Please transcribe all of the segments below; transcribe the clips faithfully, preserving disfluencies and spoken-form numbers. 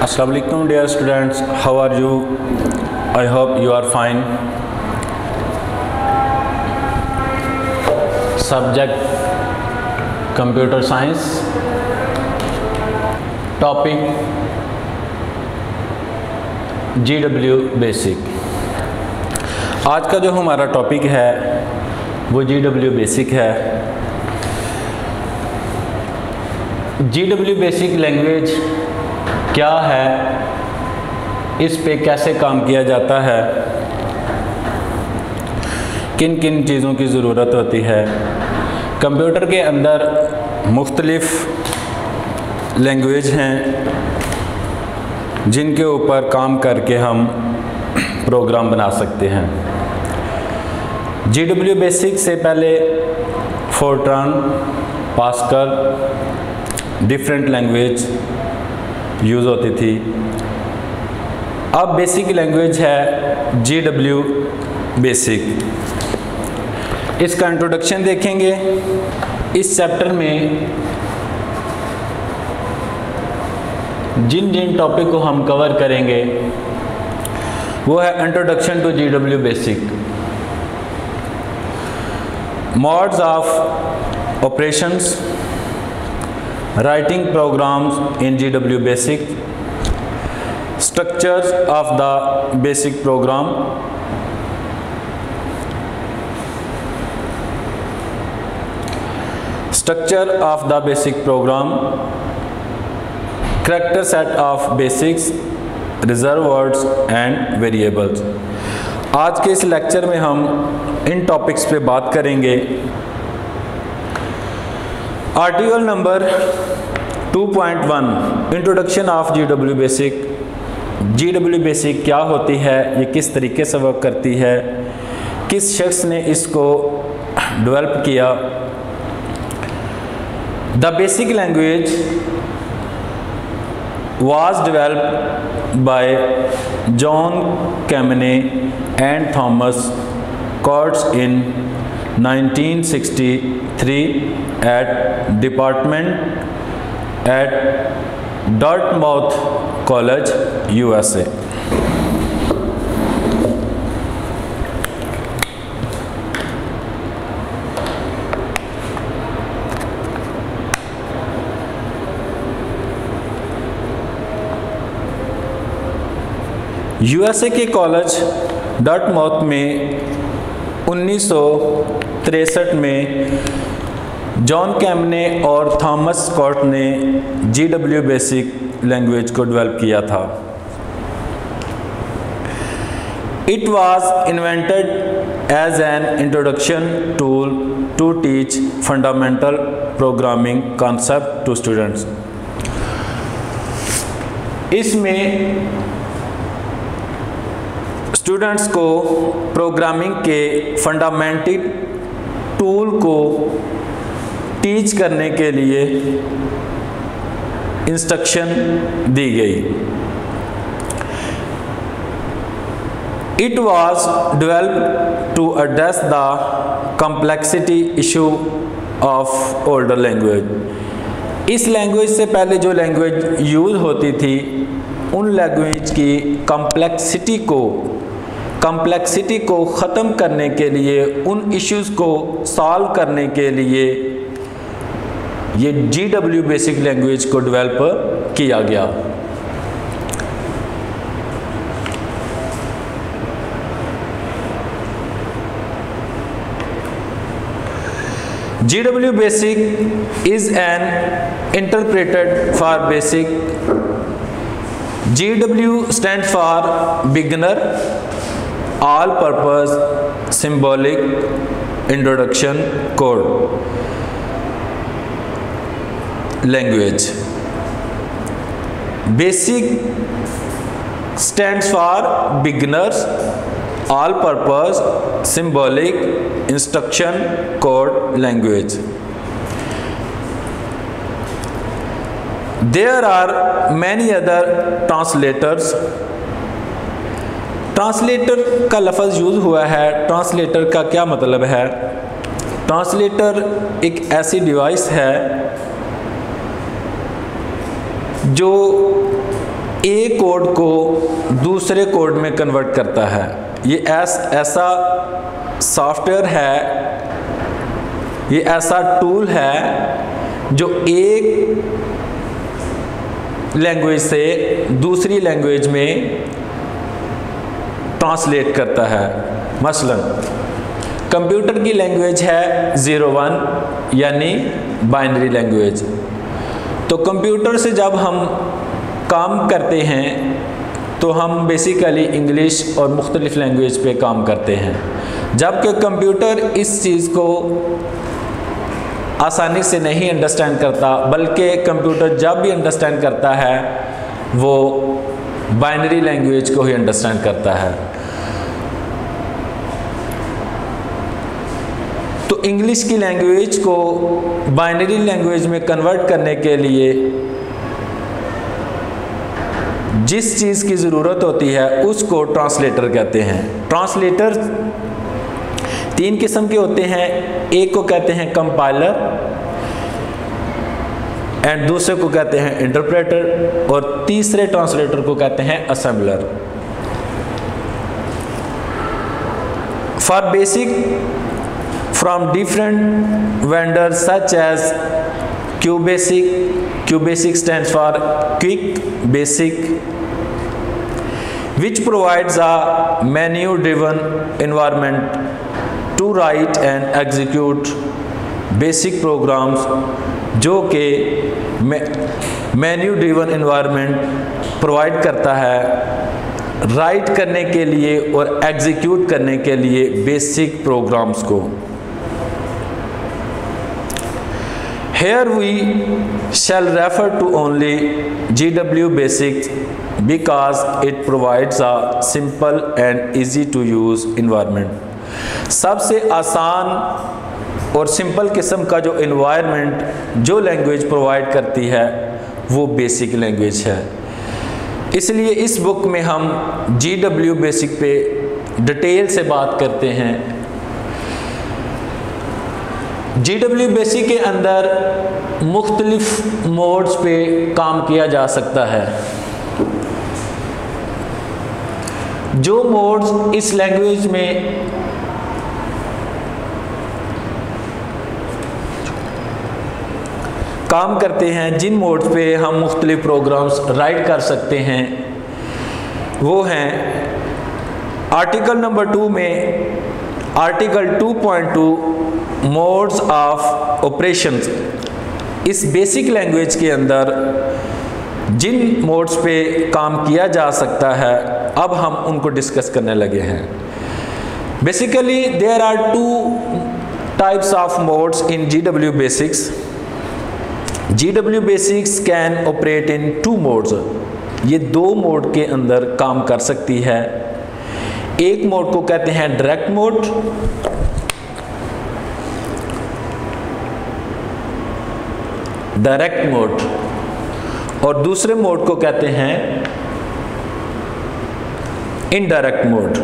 Assalamualaikum dear students, how are you? I hope you are fine. Subject Computer Science. Topic G W Basic. आज का जो हमारा topic है वो G W Basic है। G W Basic language क्या है, इस पे कैसे काम किया जाता है, किन किन चीज़ों की ज़रूरत होती है। कंप्यूटर के अंदर मुख्तलिफ़ लैंग्वेज हैं जिनके ऊपर काम करके हम प्रोग्राम बना सकते हैं। जी डब्ल्यू बेसिक से पहले Fortran, Pascal, different language use होती थी। अब बेसिक लैंग्वेज है जी डब्ल्यू बेसिक। इसका इंट्रोडक्शन देखेंगे। इस चैप्टर में जिन जिन टॉपिक को हम कवर करेंगे वो है introduction to G W BASIC, modes of operations, writing programs in G W Basic, structures of the basic program, structure of the basic program, character set of basics, reserved words and variables। आज के इस lecture में हम इन topics पे बात करेंगे। Article number two point one, introduction of G W BASIC. G W BASIC क्या होती है, ये किस तरीके से वर्क करती है, किस शख्स ने इसको डेवलप किया। The BASIC language was developed by John Kemeny and Thomas Kurtz in nineteen sixty three at department at Dartmouth College, U S A। USA के कॉलेज डार्टमाउथ में उन्नीस सौ तिरसठ में जॉन कैमने और थॉमस स्कॉट ने जी डब्ल्यू बेसिक लैंग्वेज को develop किया था। It was invented as an introduction tool to teach fundamental programming concept to students. इसमें स्टूडेंट्स को प्रोग्रामिंग के फंडामेंटल टूल को टीच करने के लिए इंस्ट्रक्शन दी गई। It was developed to address the complexity issue of older language. इस लैंग्वेज से पहले जो लैंग्वेज यूज़ होती थी उन लैंग्वेज की कॉम्प्लेक्सिटी को कॉम्प्लेक्सिटी को ख़त्म करने के लिए, उन इश्यूज़ को सॉल्व करने के लिए ये जी डब्ल्यू बेसिक लैंग्वेज को डेवलप किया गया। G W BASIC is an interpreted for BASIC. G W stand for beginner all purpose symbolic introduction code language. BASIC stands for beginners all purpose symbolic instruction code language. There are many other translators. Translator का लफ्ज़ use हुआ है। Translator का क्या मतलब है? Translator एक ऐसी डिवाइस है जो एक कोड को दूसरे कोड में कन्वर्ट करता है। ये ऐस, ऐसा सॉफ्टवेयर है, ये ऐसा टूल है जो एक लैंग्वेज से दूसरी लैंग्वेज में ट्रांसलेट करता है। मसलन कंप्यूटर की लैंग्वेज है ज़ीरो वन यानी बाइनरी लैंग्वेज। तो कंप्यूटर से जब हम काम करते हैं तो हम बेसिकली इंग्लिश और मुख्तलिफ लैंग्वेज पे काम करते हैं, जबकि कंप्यूटर इस चीज़ को आसानी से नहीं अंडरस्टैंड करता, बल्कि कंप्यूटर जब भी अंडरस्टैंड करता है वो बाइनरी लैंग्वेज को ही अंडरस्टैंड करता है। तो इंग्लिश की लैंग्वेज को बाइनरी लैंग्वेज में कन्वर्ट करने के लिए जिस चीज़ की ज़रूरत होती है उसको ट्रांसलेटर कहते हैं। ट्रांसलेटर तीन किस्म के होते हैं, एक को कहते हैं कंपाइलर एंड दूसरे को कहते हैं इंटरप्रेटर और तीसरे ट्रांसलेटर को कहते हैं assembler. For BASIC from different vendors such as QBasic, QBasic stands for Quick Basic, which provides a menu-driven environment to write and execute basic programs, जो कि मेन्यू ड्रिवन environment प्रोवाइड करता है right करने के लिए और एग्जीक्यूट करने के लिए बेसिक प्रोग्राम्स को। Here we shall refer to only G W Basic because it provides a simple and easy to use environment। सबसे आसान और सिंपल किस्म का जो environment जो लैंग्वेज प्रोवाइड करती है वो बेसिक लैंग्वेज है। इसलिए इस बुक में हम G W Basic पे डिटेल से बात करते हैं। जी डब्ल्यू बेसिक के अंदर मुख्तलिफ मोड्स पे काम किया जा सकता है। जो मोड्स इस लैंग्वेज में काम करते हैं, जिन मोड्स पे हम मुख्तलिफ प्रोग्राम्स राइट कर सकते हैं, वो हैं आर्टिकल नंबर टू में article two point two modes of operations. इस बेसिक लैंग्वेज के अंदर जिन मोड्स पे काम किया जा सकता है अब हम उनको डिस्कस करने लगे हैं। Basically there are two types of modes in G W basics. G W basics can operate in two modes. ये दो मोड के अंदर काम कर सकती है। एक मोड को कहते हैं डायरेक्ट मोड, डायरेक्ट मोड, और दूसरे मोड को कहते हैं इनडायरेक्ट मोड।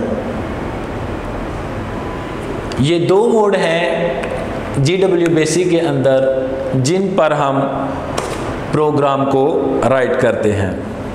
ये दो मोड हैं जी डब्ल्यू बेसिक के अंदर जिन पर हम प्रोग्राम को राइट करते हैं।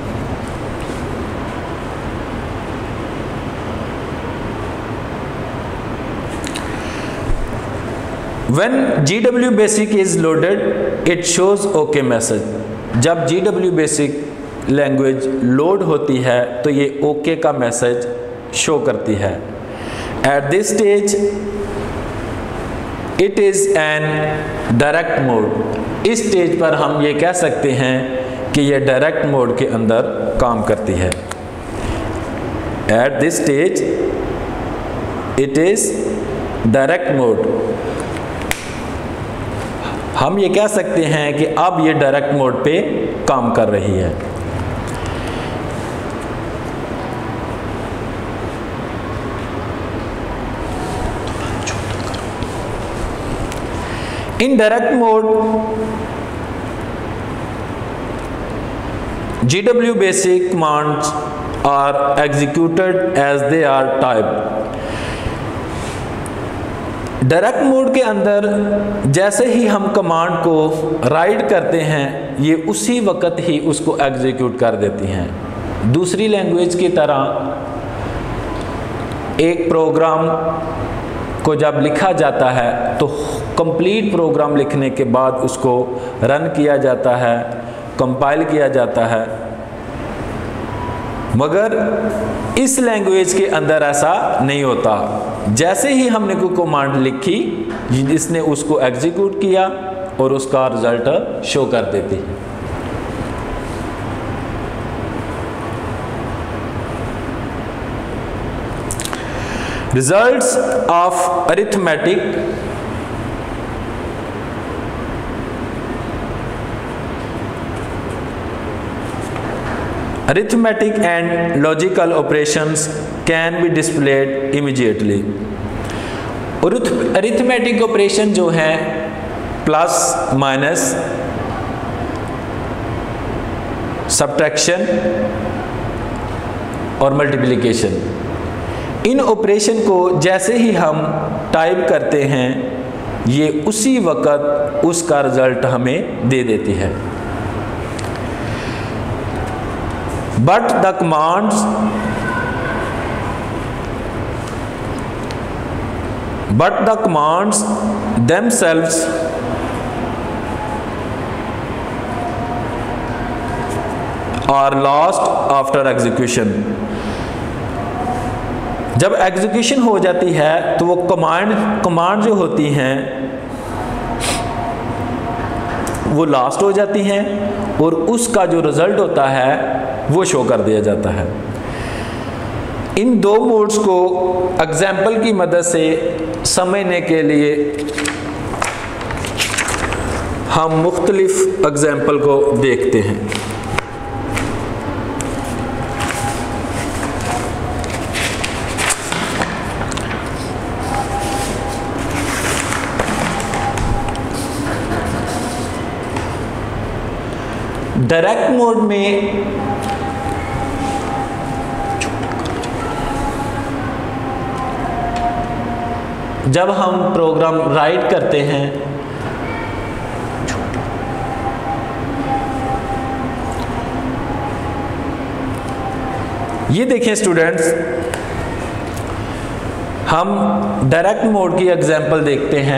When G W Basic is loaded, it shows OK message। जब G W Basic language load होती है तो ये OK का मैसेज शो करती है। At this stage, it is an direct mode। इस स्टेज पर हम ये कह सकते हैं कि ये डायरेक्ट मोड के अंदर काम करती है। At this stage, it is direct mode. हम ये कह सकते हैं कि अब ये डायरेक्ट मोड पे काम कर रही है। In direct mode G W Basic commands are executed as they are typed। Direct mode के अंदर जैसे ही हम कमांड को राइट करते हैं ये उसी वक्त ही उसको एग्जीक्यूट कर देती हैं। दूसरी लैंग्वेज की तरह एक प्रोग्राम को जब लिखा जाता है तो कंप्लीट प्रोग्राम लिखने के बाद उसको रन किया जाता है, कंपाइल किया जाता है, मगर इस लैंग्वेज के अंदर ऐसा नहीं होता। जैसे ही हमने कोई कमांड लिखी, इसने उसको एग्जीक्यूट किया और उसका रिजल्ट शो कर देती है। Results of arithmetic arithmetic and logical operations can be displayed immediately। Arithmetic operation जो है प्लस माइनस, सब्ट्रैक्शन और मल्टीप्लिकेशन, इन ऑपरेशन को जैसे ही हम टाइप करते हैं ये उसी वक्त उसका रिजल्ट हमें दे देती है। But the commands but the commands themselves are lost after execution। जब एग्जीक्यूशन हो जाती है तो वो कमांड कमांड जो होती हैं वो लास्ट हो जाती हैं और उसका जो रिजल्ट होता है वो शो कर दिया जाता है। इन दो मोड्स को एग्जाम्पल की मदद से समझने के लिए हम मुख्तलिफ एग्जाम्पल को देखते हैं। डायरेक्ट मोड में जब हम प्रोग्राम राइट करते हैं ये देखें स्टूडेंट्स, हम डायरेक्ट मोड की एग्जांपल देखते हैं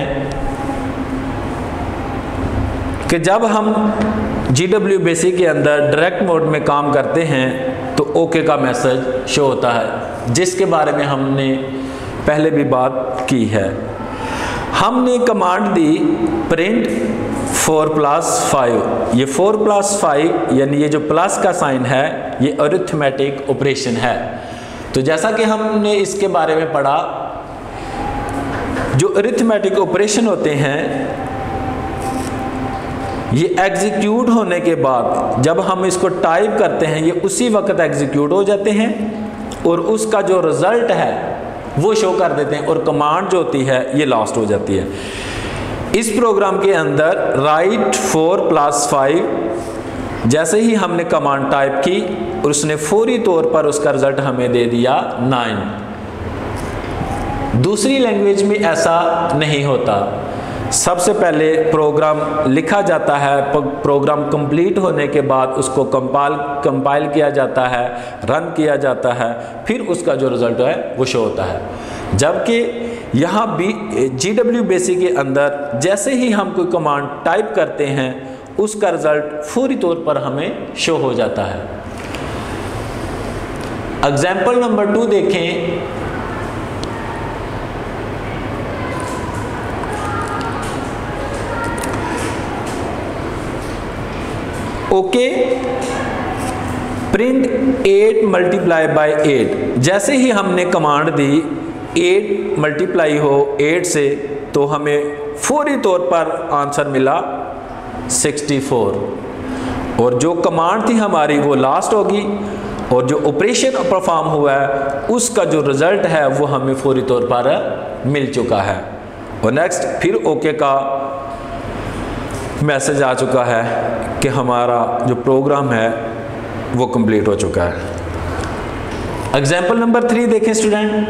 कि जब हम जी डब्ल्यू बेसिक के अंदर डायरेक्ट मोड में काम करते हैं तो ओके का मैसेज शो होता है, जिसके बारे में हमने पहले भी बात की है। हमने कमांड दी प्रिंट फोर प्लस फाइव। ये फोर प्लस फाइव यानी ये जो प्लस का साइन है ये अरिथमेटिक ऑपरेशन है। तो जैसा कि हमने इसके बारे में पढ़ा, जो अरिथमेटिक ऑपरेशन होते हैं ये एग्जीक्यूट होने के बाद जब हम इसको टाइप करते हैं ये उसी वक्त एग्जीक्यूट हो जाते हैं और उसका जो रिजल्ट है वो शो कर देते हैं और कमांड जो होती है ये लास्ट हो जाती है। इस प्रोग्राम के अंदर राइट फोर प्लस फाइव जैसे ही हमने कमांड टाइप की और उसने फौरी तौर पर उसका रिजल्ट हमें दे दिया नाइन। दूसरी लैंग्वेज में ऐसा नहीं होता। सबसे पहले प्रोग्राम लिखा जाता है, प्रोग्राम कंप्लीट होने के बाद उसको कंपाइल कंपाइल किया जाता है, रन किया जाता है, फिर उसका जो रिज़ल्ट है वो शो होता है। जबकि यहाँ भी जी डब्ल्यू बेसिक के अंदर जैसे ही हम कोई कमांड टाइप करते हैं उसका रिज़ल्ट फौरी तौर पर हमें शो हो जाता है। एग्जाम्पल नंबर टू देखें। Okay print eight multiply by eight. जैसे ही हमने कमांड दी एट मल्टीप्लाई हो एट से तो हमें फौरी तौर पर आंसर मिला सिक्सटी फोर और जो कमांड थी हमारी वो लास्ट होगी और जो ऑपरेशन परफॉर्म हुआ है उसका जो रिजल्ट है वो हमें फौरी तौर पर मिल चुका है। और नेक्स्ट फिर ओके का मैसेज आ चुका है कि हमारा जो प्रोग्राम है वो कंप्लीट हो चुका है। एग्जाम्पल नंबर थ्री देखें student.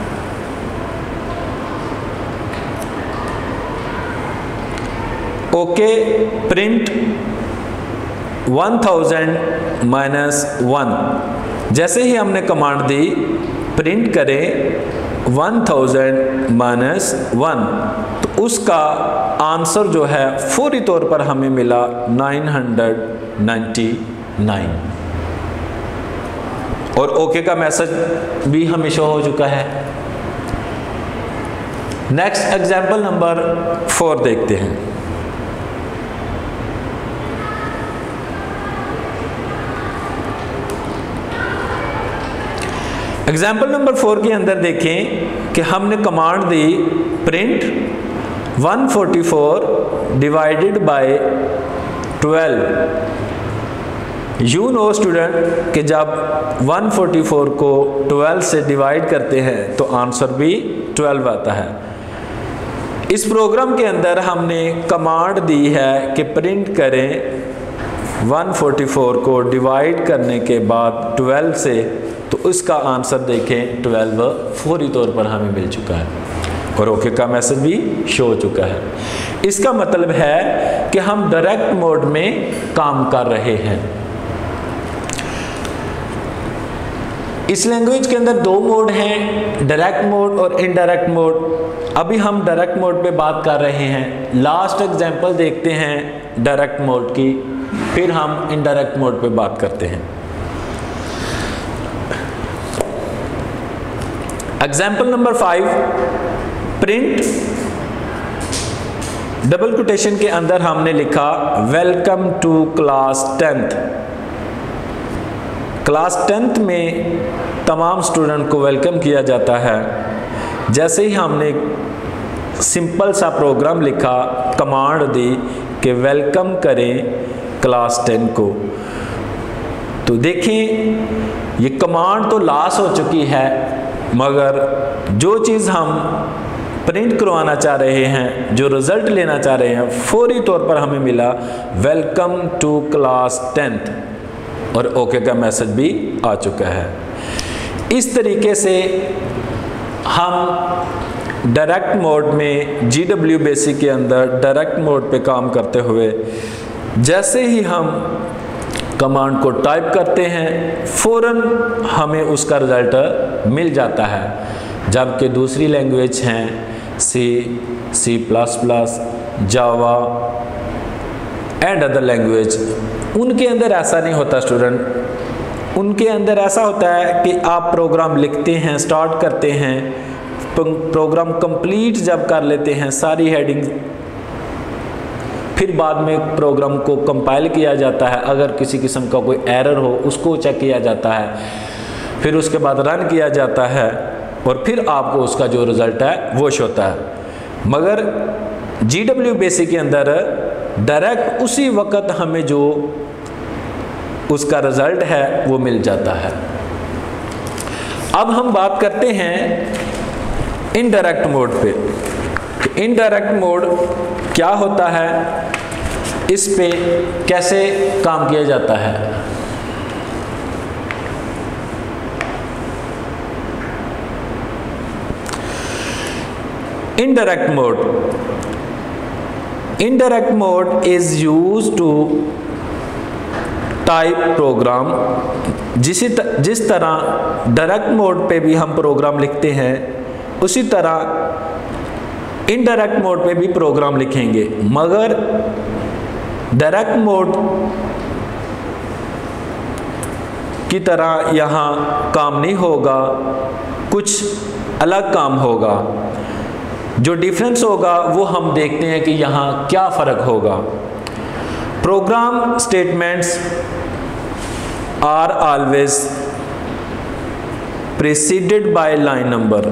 Okay print one thousand minus one. जैसे ही हमने कमांड दी प्रिंट करें वन थाउजेंड माइनस वन, तो उसका आंसर जो है फौरी तौर पर हमें मिला नाइन हंड्रेड नाइन्टी नाइन, और ओके का मैसेज भी हमें शो हो चुका है। नेक्स्ट एग्जाम्पल नंबर फोर देखते हैं। एग्जाम्पल नंबर फोर के अंदर देखें कि हमने कमांड दी print one forty four divided by twelve. You know student कि जब वन फोर्टी फोर को ट्वेल्व से डिवाइड करते हैं तो आंसर भी ट्वेल्व आता है। इस प्रोग्राम के अंदर हमने कमांड दी है कि प्रिंट करें वन फोर्टी फोर को डिवाइड करने के बाद ट्वेल्व से, तो उसका आंसर देखें ट्वेल्व फौरी तौर पर हमें मिल चुका है और ओके का मैसेज भी शो हो चुका है। इसका मतलब है कि हम डायरेक्ट मोड में काम कर रहे हैं। इस लैंग्वेज के अंदर दो मोड हैं, डायरेक्ट मोड और इनडायरेक्ट मोड। अभी हम डायरेक्ट मोड पे बात कर रहे हैं। लास्ट एग्जांपल देखते हैं डायरेक्ट मोड की, फिर हम इनडायरेक्ट मोड पे बात करते हैं। Example number five, print double quotation के अंदर हमने लिखा welcome to class tenth. Class tenth में तमाम स्टूडेंट को वेलकम किया जाता है। जैसे ही हमने सिंपल सा प्रोग्राम लिखा, कमांड दी कि वेलकम करें क्लास टेन को, तो देखें ये कमांड तो लॉस हो चुकी है, मगर जो चीज़ हम प्रिंट करवाना चाह रहे हैं, जो रिज़ल्ट लेना चाह रहे हैं, फौरी तौर पर हमें मिला वेलकम टू क्लास टेंथ और ओके का मैसेज भी आ चुका है। इस तरीके से हम डायरेक्ट मोड में जी डब्ल्यू बेसिक के अंदर डायरेक्ट मोड पे काम करते हुए जैसे ही हम कमांड को टाइप करते हैं फ़ौरन हमें उसका रिज़ल्ट मिल जाता है। जबकि दूसरी लैंग्वेज हैं C, C plus plus, Java and other language, उनके अंदर ऐसा नहीं होता स्टूडेंट। उनके अंदर ऐसा होता है कि आप प्रोग्राम लिखते हैं, स्टार्ट करते हैं, प्रोग्राम कंप्लीट जब कर लेते हैं सारी हेडिंग, फिर बाद में प्रोग्राम को कंपाइल किया जाता है। अगर किसी किस्म का कोई एरर हो उसको चेक किया जाता है, फिर उसके बाद रन किया जाता है और फिर आपको उसका जो रिज़ल्ट है वो शो होता है। मगर जी डब्ल्यू बेसिक के अंदर डायरेक्ट उसी वक्त हमें जो उसका रिज़ल्ट है वो मिल जाता है। अब हम बात करते हैं इनडायरेक्ट मोड पे। इनडायरेक्ट मोड क्या होता है, इस पे कैसे काम किया जाता है। Indirect mode indirect mode is used to type program. जिसी जिस तरह डायरेक्ट मोड पे भी हम प्रोग्राम लिखते हैं, उसी तरह इनडायरेक्ट मोड पे भी प्रोग्राम लिखेंगे। मगर डायरेक्ट मोड की तरह यहाँ काम नहीं होगा, कुछ अलग काम होगा। जो डिफरेंस होगा वो हम देखते हैं कि यहाँ क्या फ़र्क होगा। Program statements are always preceded by line number.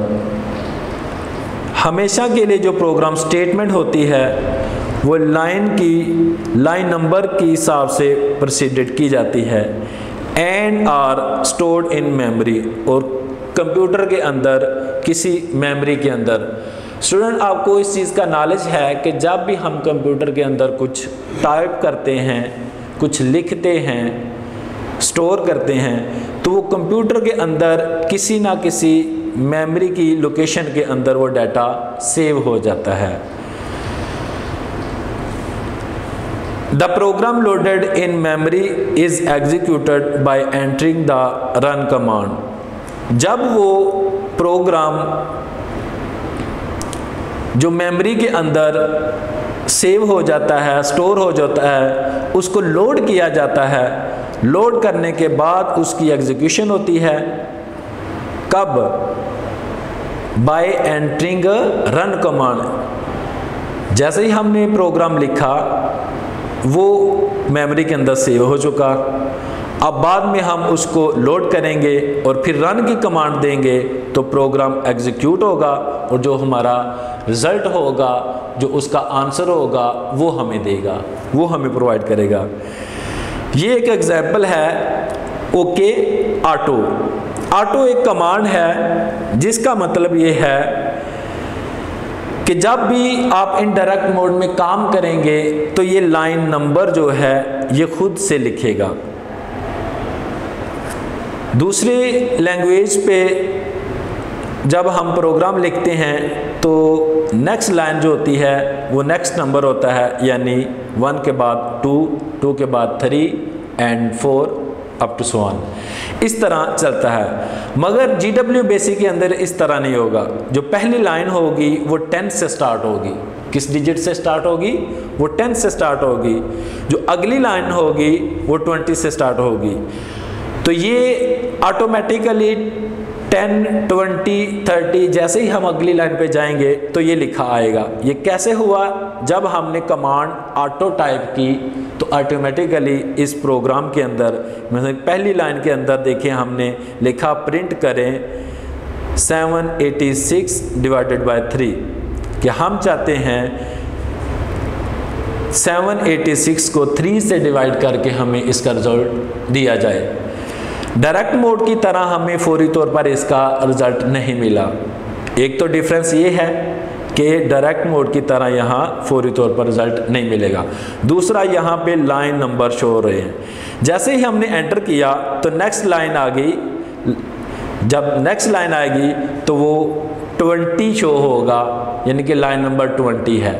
हमेशा के लिए जो प्रोग्राम स्टेटमेंट होती है वो लाइन की लाइन नंबर के हिसाब से प्रीसीडेड की जाती है। And are stored in memory, और कंप्यूटर के अंदर किसी मेमोरी के अंदर। स्टूडेंट, आपको इस चीज़ का नॉलेज है कि जब भी हम कंप्यूटर के अंदर कुछ टाइप करते हैं, कुछ लिखते हैं, स्टोर करते हैं, तो वो कंप्यूटर के अंदर किसी ना किसी मेमोरी की लोकेशन के अंदर वो डाटा सेव हो जाता है। The program loaded in memory is executed by entering the run command. जब वो प्रोग्राम जो मेमोरी के अंदर सेव हो जाता है, स्टोर हो जाता है, उसको लोड किया जाता है। लोड करने के बाद उसकी एग्जीक्यूशन होती है कब? By entering run command. जैसे ही हमने प्रोग्राम लिखा वो मेमोरी के अंदर सेव हो चुका। अब बाद में हम उसको लोड करेंगे और फिर रन की कमांड देंगे तो प्रोग्राम एग्जीक्यूट होगा और जो हमारा रिजल्ट होगा, जो उसका आंसर होगा, वो हमें देगा, वो हमें प्रोवाइड करेगा। ये एक एग्जाम्पल है ओके ऑटो। ऑटो एक कमांड है जिसका मतलब ये है कि जब भी आप इनडायरेक्ट मोड में काम करेंगे तो ये लाइन नंबर जो है ये खुद से लिखेगा। दूसरी लैंग्वेज पे जब हम प्रोग्राम लिखते हैं तो नेक्स्ट लाइन जो होती है वो नेक्स्ट नंबर होता है, यानी वन के बाद टू, टू के बाद three and four up to so on, इस तरह चलता है। मगर जी डब्ल्यू बेसिक के अंदर इस तरह नहीं होगा। जो पहली लाइन होगी वो टेन से स्टार्ट होगी। किस डिजिट से स्टार्ट होगी? वो टेन से स्टार्ट होगी। जो अगली लाइन होगी वो ट्वेंटी से स्टार्ट होगी। तो ये ऑटोमेटिकली टेन, ट्वेंटी, थर्टी जैसे ही हम अगली लाइन पे जाएंगे तो ये लिखा आएगा। ये कैसे हुआ? जब हमने कमांड ऑटो टाइप की तो ऑटोमेटिकली इस प्रोग्राम के अंदर, मतलब पहली लाइन के अंदर देखें हमने लिखा प्रिंट करें seven eighty six divided by three, कि हम चाहते हैं सेवन एटी सिक्स को थ्री से डिवाइड करके हमें इसका रिजल्ट दिया जाए। डायरेक्ट मोड की तरह हमें फौरी तौर पर इसका रिजल्ट नहीं मिला। एक तो डिफरेंस ये है कि डायरेक्ट मोड की तरह यहाँ फौरी तौर पर रिजल्ट नहीं मिलेगा। दूसरा, यहाँ पे लाइन नंबर शो हो रहे हैं। जैसे ही हमने एंटर किया तो नेक्स्ट लाइन आ गई। जब नेक्स्ट लाइन आएगी तो वो ट्वेंटी शो होगा, यानी कि लाइन नंबर ट्वेंटी है।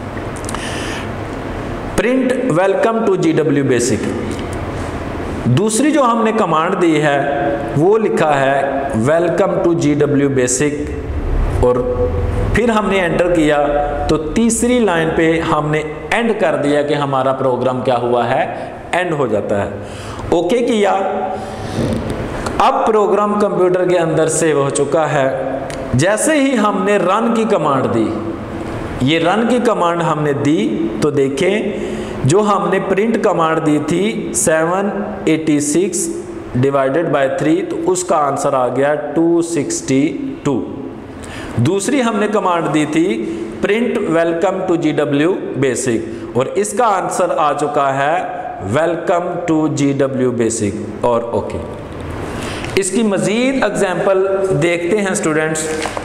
Print welcome to G W basic. दूसरी जो हमने कमांड दी है वो लिखा है welcome to G W basic, और फिर हमने एंटर किया तो तीसरी लाइन पे हमने एंड कर दिया कि हमारा प्रोग्राम क्या हुआ है, एंड हो जाता है। ओके किया। अब प्रोग्राम कंप्यूटर के अंदर सेव हो चुका है। जैसे ही हमने रन की कमांड दी, ये रन की कमांड हमने दी तो देखें जो हमने प्रिंट कमांड दी थी seven eighty six divided by three, तो उसका आंसर आ गया टू सिक्सटी टू। दूसरी हमने कमांड दी थी print welcome to G W basic, और इसका आंसर आ चुका है welcome to G W basic और ओके। इसकी मजीद एग्जाम्पल देखते हैं स्टूडेंट्स।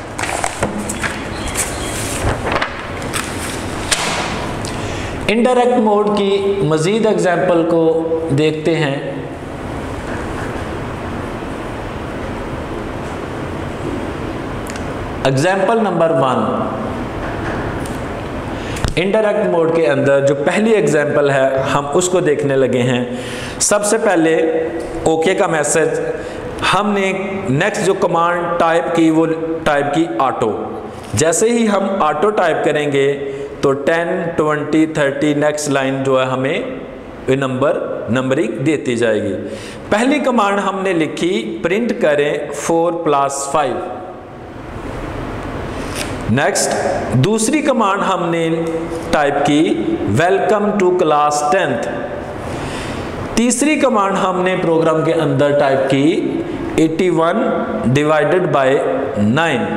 इनडायरेक्ट मोड की मजीद एग्जाम्पल को देखते हैं। Example number one, indirect mode के अंदर जो पहली एग्जाम्पल है हम उसको देखने लगे हैं। सबसे पहले ओके का मैसेज, हमने नेक्स्ट जो कमांड टाइप की वो टाइप की ऑटो। जैसे ही हम ऑटो टाइप करेंगे तो ten, twenty, thirty next line जो है हमें नंबर नंबरिंग देती जाएगी। पहली कमांड हमने लिखी प्रिंट करें फोर प्लस फाइव। नेक्स्ट दूसरी कमांड हमने टाइप की वेलकम टू क्लास टेंथ। तीसरी कमांड हमने प्रोग्राम के अंदर टाइप की eighty one divided by nine,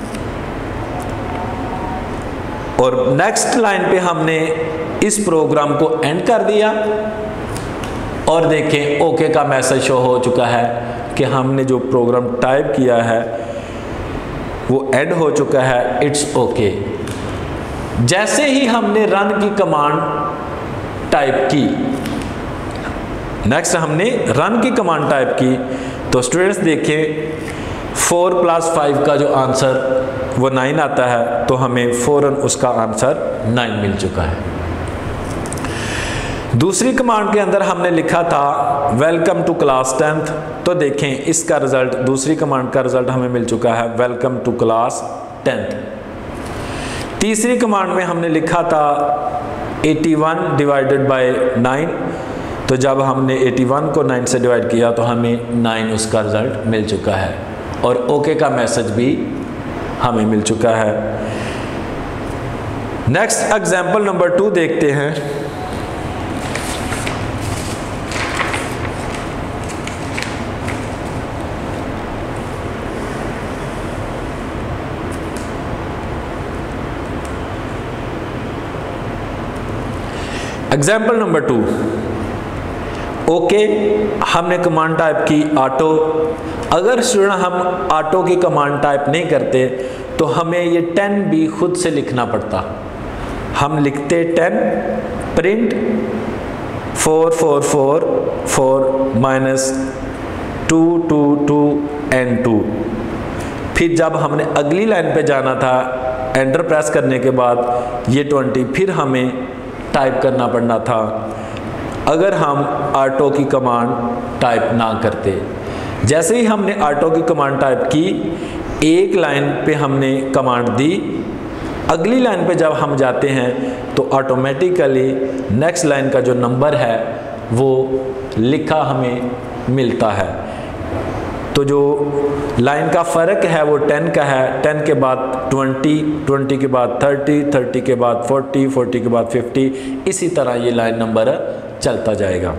और नेक्स्ट लाइन पे हमने इस प्रोग्राम को एंड कर दिया। और देखें ओके का मैसेज शो हो चुका है कि हमने जो प्रोग्राम टाइप किया है वो एंड हो चुका है, इट्स ओके। जैसे ही हमने रन की कमांड टाइप की, नेक्स्ट हमने रन की कमांड टाइप की, तो स्टूडेंट्स देखें फोर प्लस फाइव का जो आंसर वो नाइन आता है, तो हमें फौरन उसका आंसर नाइन मिल चुका है। दूसरी कमांड के अंदर हमने लिखा था वेलकम टू क्लास टेंथ, तो देखें इसका रिजल्ट, दूसरी कमांड का रिजल्ट हमें मिल चुका है वेलकम टू क्लास टेंथ। तीसरी कमांड में हमने लिखा था इक्यासी डिवाइडेड बाय नाइन, तो जब हमने इक्यासी को नाइन से डिवाइड किया तो हमें नाइन उसका रिजल्ट मिल चुका है, और ओके का मैसेज भी हमें मिल चुका है। नेक्स्ट एग्जाम्पल नंबर टू देखते हैं। एग्जाम्पल नंबर टू, ओके हमने कमांड टाइप की ऑटो। अगर स्टूडेंट हम ऑटो की कमांड टाइप नहीं करते तो हमें ये टेन भी खुद से लिखना पड़ता। हम लिखते ten print four four four four minus two two two and two. फिर जब हमने अगली लाइन पे जाना था एंटर प्रेस करने के बाद ये ट्वेंटी फिर हमें टाइप करना पड़ना था अगर हम ऑटो की कमांड टाइप ना करते। जैसे ही हमने ऑटो की कमांड टाइप की, एक लाइन पे हमने कमांड दी, अगली लाइन पे जब हम जाते हैं तो ऑटोमेटिकली नेक्स्ट लाइन का जो नंबर है वो लिखा हमें मिलता है। तो जो लाइन का फ़र्क है वो टेन का है, टेन के बाद ट्वेंटी, ट्वेंटी के बाद थर्टी, थर्टी के बाद फोर्टी, फोर्टी के बाद फिफ्टी, इसी तरह ये लाइन नंबर चलता जाएगा।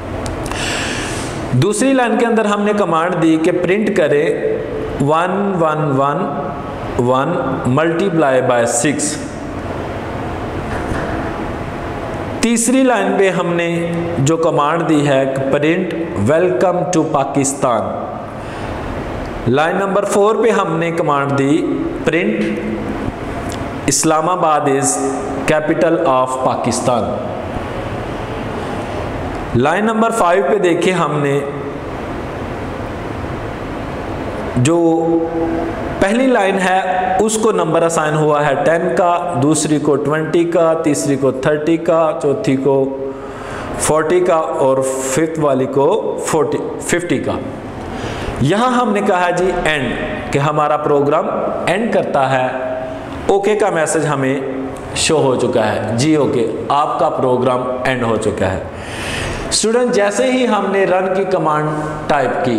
दूसरी लाइन के अंदर हमने कमांड दी कि प्रिंट करें one one one one multiply by six. तीसरी लाइन पे हमने जो कमांड दी है print welcome to Pakistan. Line number four पे हमने कमांड दी print Islamabad is capital of Pakistan. Line number five पे देखें हमने जो पहली लाइन है उसको नंबर असाइन हुआ है टेन का, दूसरी को ट्वेंटी का, तीसरी को थर्टी का, चौथी को फोर्टी का और फिफ्थ वाली को फोर्टी फिफ्टी का। यहाँ हमने कहा जी एंड, कि हमारा प्रोग्राम एंड करता है। ओके का मैसेज हमें शो हो चुका है, जी ओके आपका प्रोग्राम एंड हो चुका है। स्टूडेंट जैसे ही हमने रन की कमांड टाइप की,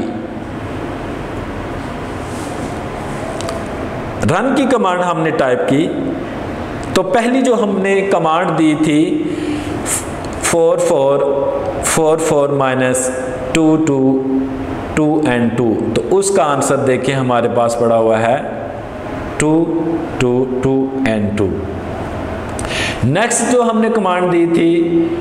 रन की कमांड हमने टाइप की तो पहली जो हमने कमांड दी थी four four four four minus two two two and two, तो उसका आंसर देखें हमारे पास पड़ा हुआ है two two two and two. Next जो हमने कमांड दी थी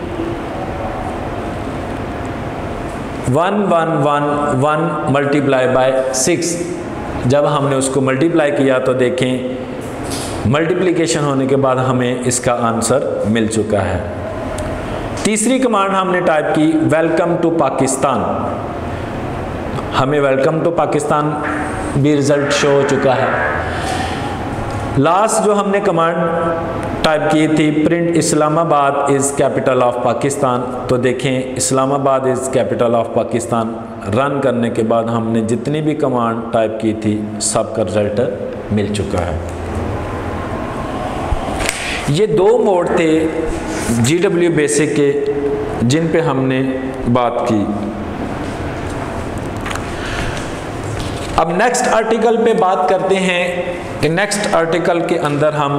one one one one multiply by six, जब हमने उसको मल्टीप्लाई किया तो देखें मल्टीप्लिकेशन होने के बाद हमें इसका आंसर मिल चुका है। तीसरी कमांड हमने टाइप की वेलकम टू पाकिस्तान, हमें वेलकम टू पाकिस्तान भी रिजल्ट शो हो चुका है। लास्ट जो हमने कमांड टाइप की थी print Islamabad is capital of Pakistan, तो देखें Islamabad is capital of Pakistan run करने के बाद हमने जितनी भी कमांड टाइप की थी सबका रिजल्ट मिल चुका है। ये दो मोड थे जी डब्ल्यू बेसिक के जिन पे हमने बात की। अब नेक्स्ट आर्टिकल पे बात करते हैं कि नेक्स्ट आर्टिकल के अंदर हम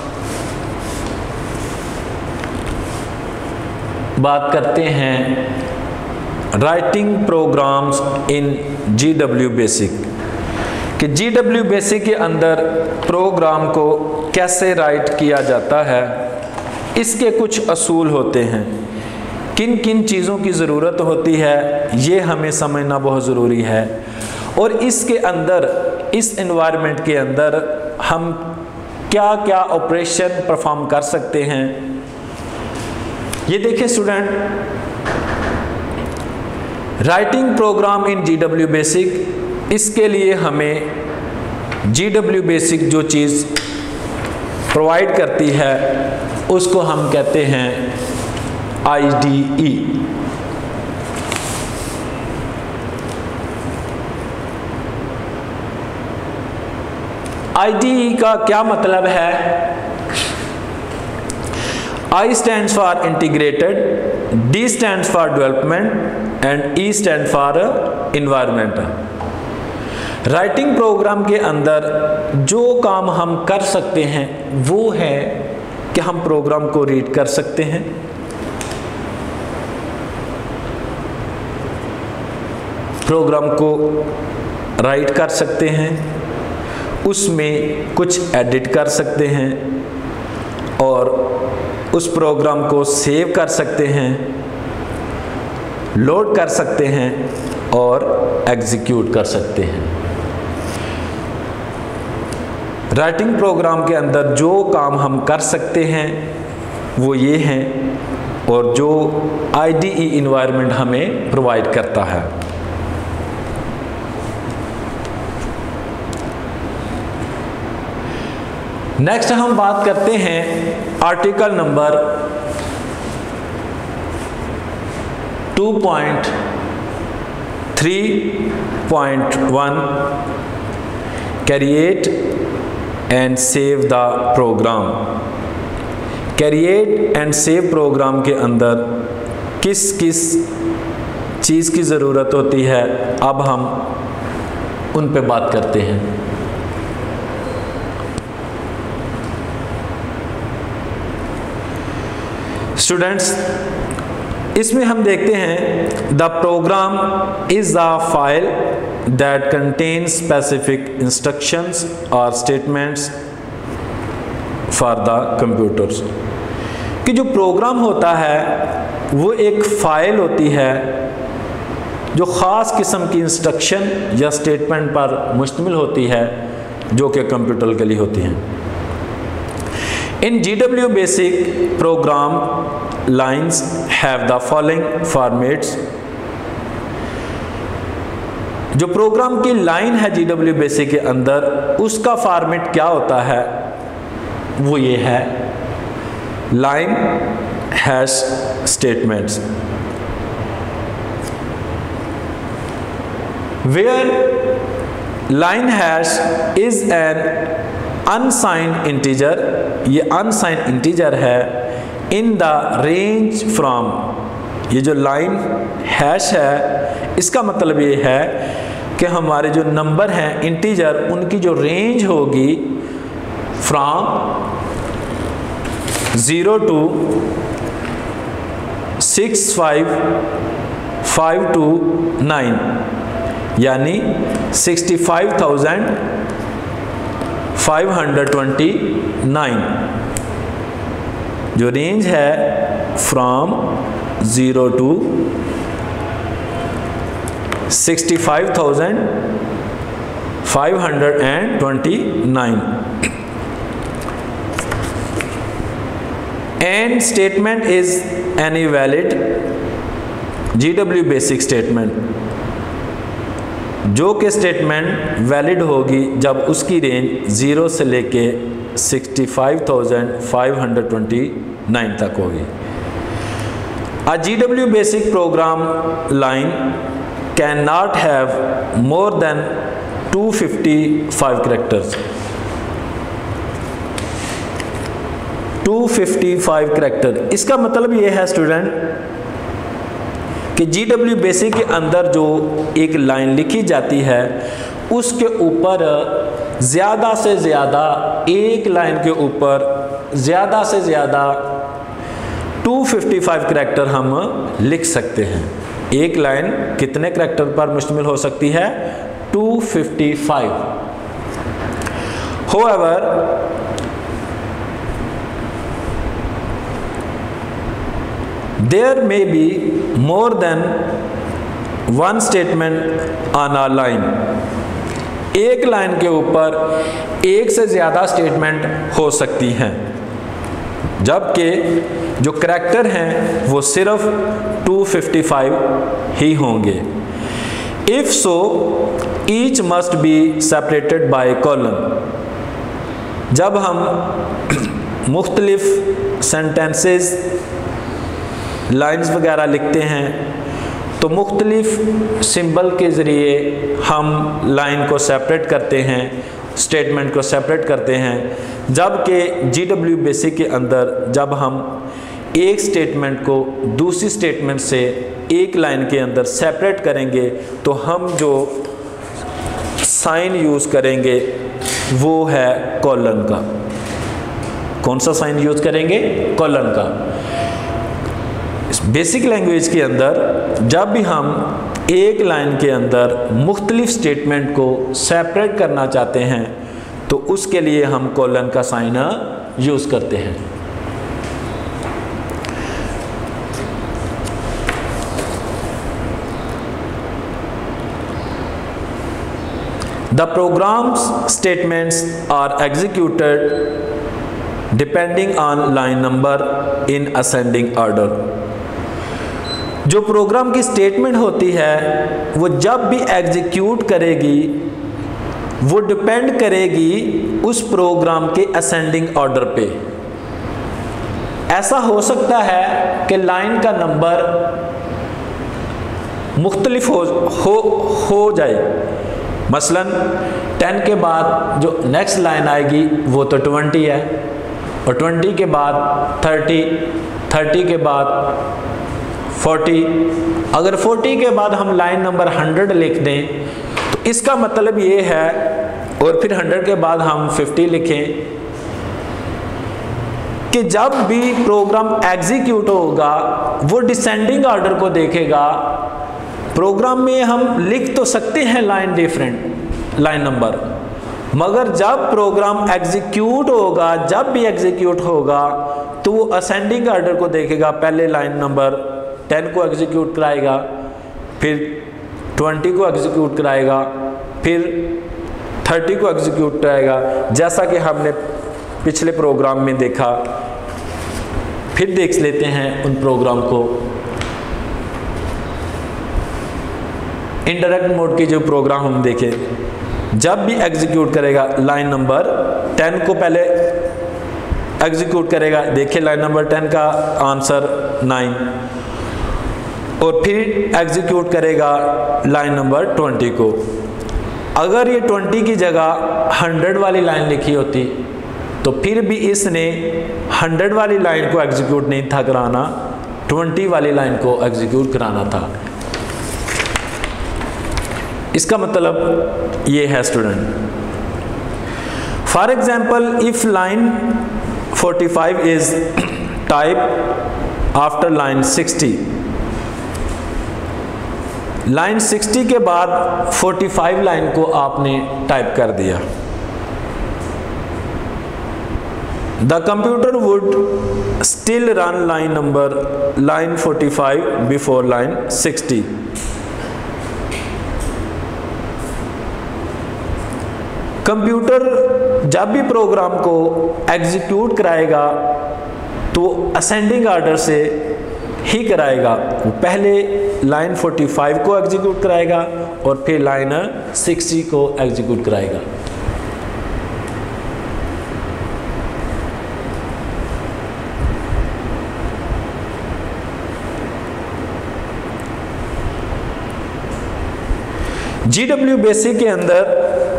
बात करते हैं writing programs in G W basic, कि जी डब्ल्यू बेसिक के अंदर प्रोग्राम को कैसे राइट किया जाता है। इसके कुछ असूल होते हैं, किन किन चीज़ों की ज़रूरत होती है ये हमें समझना बहुत ज़रूरी है, और इसके अंदर इस एनवायरनमेंट के अंदर हम क्या क्या ऑपरेशन परफॉर्म कर सकते हैं। ये देखिए student, writing program in G W basic, इसके लिए हमें जी डब्ल्यू बेसिक जो चीज़ प्रोवाइड करती है उसको हम कहते हैं आई डी ई। आई डी ई का क्या मतलब है? I stands for integrated, D stands for development and E stands for environment। Writing program के अंदर जो काम हम कर सकते हैं वो है कि हम प्रोग्राम को रीड कर सकते हैं, प्रोग्राम को राइट कर सकते हैं, उसमें कुछ एडिट कर सकते हैं और उस प्रोग्राम को सेव कर सकते हैं, लोड कर सकते हैं और एग्जीक्यूट कर सकते हैं। राइटिंग प्रोग्राम के अंदर जो काम हम कर सकते हैं वो ये हैं और जो आई डी ई इन्वायरमेंट हमें प्रोवाइड करता है। नेक्स्ट हम बात करते हैं article number two point three point one, create and save the program. Create and save program के अंदर किस किस चीज़ की ज़रूरत होती है, अब हम उन पे बात करते हैं। स्टूडेंट्स, इसमें हम देखते हैं the program is the file that contains specific instructions और स्टेटमेंट्स फॉर द कंप्यूटर्स। कि जो प्रोग्राम होता है वो एक फाइल होती है जो ख़ास किस्म की इंस्ट्रक्शन या स्टेटमेंट पर मुश्तमिल होती है जो कि कंप्यूटर के लिए होती हैं। In G W Basic program lines have the following formats। जो प्रोग्राम की लाइन है G W Basic के अंदर, उसका फॉर्मेट क्या होता है वो ये है line hash statements. Where line hash is an unsigned integer, ये अनसाइंड इंटीजर है इन द रेंज फ्रॉम। ये जो लाइन हैश है इसका मतलब ये है कि हमारे जो नंबर हैं इंटीजर, उनकी जो रेंज होगी from zero to six five five two nine, यानी sixty five thousand five hundred twenty nine. जो रेंज है from zero to sixty five thousand five hundred and twenty nine. And statement is any valid G W basic statement, जो कि statement valid होगी जब उसकी range zero से लेके sixty five thousand five hundred twenty nine तक होगी। A G W basic program line cannot have more than two hundred fifty-five characters। Two fifty five character, इसका मतलब ये है स्टूडेंट कि G W बेसिक के अंदर जो एक लाइन लिखी जाती है उसके ऊपर ज़्यादा से ज़्यादा, एक लाइन के ऊपर ज़्यादा से ज़्यादा टू फिफ्टी फाइव कैरेक्टर हम लिख सकते हैं। एक लाइन कितने कैरेक्टर पर मुश्तमिल हो सकती है? Two fifty five. However there may be more than one statement on a line। एक लाइन के ऊपर एक से ज़्यादा स्टेटमेंट हो सकती हैं, जबकि जो करैक्टर हैं वो सिर्फ टू फिफ्टी फाइव ही होंगे। If so each must be separated by colon. जब हम मुख्तलिफ सेंटेंसेस लाइंस वगैरह लिखते हैं तो मुख्तलिफ सिंबल के ज़रिए हम लाइन को सेपरेट करते हैं, स्टेटमेंट को सेपरेट करते हैं। जबकि जी डब्ल्यू बेसिक के अंदर जब हम एक स्टेटमेंट को दूसरी स्टेटमेंट से एक लाइन के अंदर सेपरेट करेंगे तो हम जो साइन यूज़ करेंगे वो है कॉलन का। कौन सा साइन यूज़ करेंगे? कॉलन का। बेसिक लैंग्वेज के अंदर जब भी हम एक लाइन के अंदर मुख्तलिफ स्टेटमेंट को सेपरेट करना चाहते हैं तो उसके लिए हम कॉलन का साइन यूज़ करते हैं। The program's statements are executed depending on line number in ascending order। जो प्रोग्राम की स्टेटमेंट होती है वो जब भी एग्जीक्यूट करेगी वो डिपेंड करेगी उस प्रोग्राम के असेंडिंग ऑर्डर पे। ऐसा हो सकता है कि लाइन का नंबर मुख्तलिफ हो, हो, हो जाए। मसलन टेन के बाद जो नेक्स्ट लाइन आएगी वो तो ट्वेंटी है, और ट्वेंटी के बाद थर्टी, थर्टी के बाद फोर्टी। अगर फोर्टी के बाद हम लाइन नंबर हंड्रेड लिख दें तो इसका मतलब ये है, और फिर हंड्रेड के बाद हम फिफ्टी लिखें, कि जब भी प्रोग्राम एग्जीक्यूट होगा वो डिसेंडिंग ऑर्डर को देखेगा। प्रोग्राम में हम लिख तो सकते हैं लाइन डिफरेंट लाइन नंबर, मगर जब प्रोग्राम एग्जीक्यूट होगा, जब भी एग्जीक्यूट होगा तो वो असेंडिंग ऑर्डर को देखेगा। पहले लाइन नंबर टेन को एग्जीक्यूट कराएगा, फिर ट्वेंटी को एग्जीक्यूट कराएगा, फिर थर्टी को एग्जीक्यूट कराएगा, जैसा कि हमने पिछले प्रोग्राम में देखा। फिर देख लेते हैं उन प्रोग्राम को। इनडायरेक्ट मोड की जो प्रोग्राम हम देखें, जब भी एग्जीक्यूट करेगा लाइन नंबर टेन को पहले एग्जीक्यूट करेगा। देखिए लाइन नंबर टेन का आंसर नाइन, और फिर एग्जीक्यूट करेगा लाइन नंबर ट्वेंटी को। अगर ये ट्वेंटी की जगह हंड्रेड वाली लाइन लिखी होती तो फिर भी इसने हंड्रेड वाली लाइन को एग्जीक्यूट नहीं था कराना, ट्वेंटी वाली लाइन को एग्जीक्यूट कराना था। इसका मतलब ये है student. For example, if line forty five is type after line sixty, line sixty के बाद फोर्टी फाइव लाइन को आपने टाइप कर दिया। The computer would still run line number line forty five before line sixty. Computer जब भी programme को execute कराएगा तो असेंडिंग ऑर्डर से ही कराएगा। वो पहले लाइन फोर्टी फाइव को एग्जीक्यूट कराएगा और फिर लाइन सिक्सटी को एग्जीक्यूट कराएगा। जी डब्ल्यू बेसिक के अंदर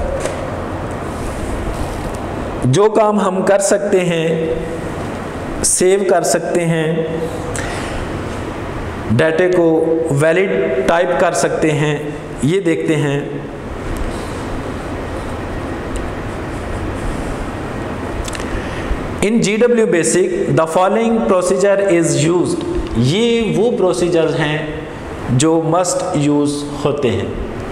जो काम हम कर सकते हैं, सेव कर सकते हैं, डाटे को वैलिड टाइप कर सकते हैं, ये देखते हैं। In G W BASIC the following procedure is used. ये वो प्रोसीजर हैं जो मस्ट यूज होते हैं।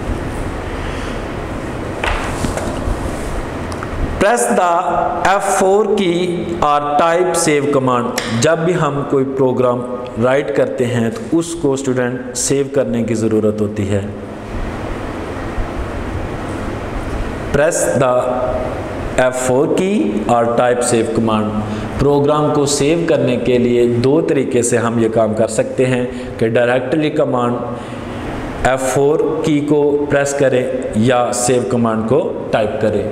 Press the F four key और टाइप सेव कमांड। जब भी हम कोई प्रोग्राम राइट करते हैं तो उसको स्टूडेंट सेव करने की ज़रूरत होती है। Press the F four key और टाइप सेव कमांड। प्रोग्राम को सेव करने के लिए दो तरीके से हम ये काम कर सकते हैं कि डायरेक्टली कमांड एफ फोर की को प्रेस करें या सेव कमांड को टाइप करें।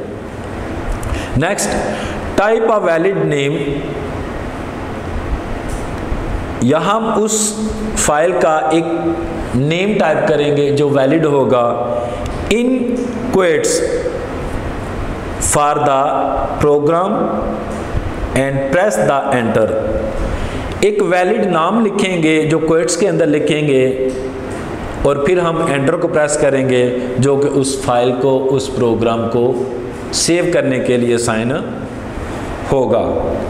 Next, type a valid name या हम उस फाइल का एक नेम टाइप करेंगे जो वैलिड होगा in quotes for the program and press the enter. एक वैलिड नाम लिखेंगे जो क्वेट्स के अंदर लिखेंगे और फिर हम एंटर को प्रेस करेंगे जो कि उस फाइल को, उस प्रोग्राम को सेव करने के लिए साइन होगा।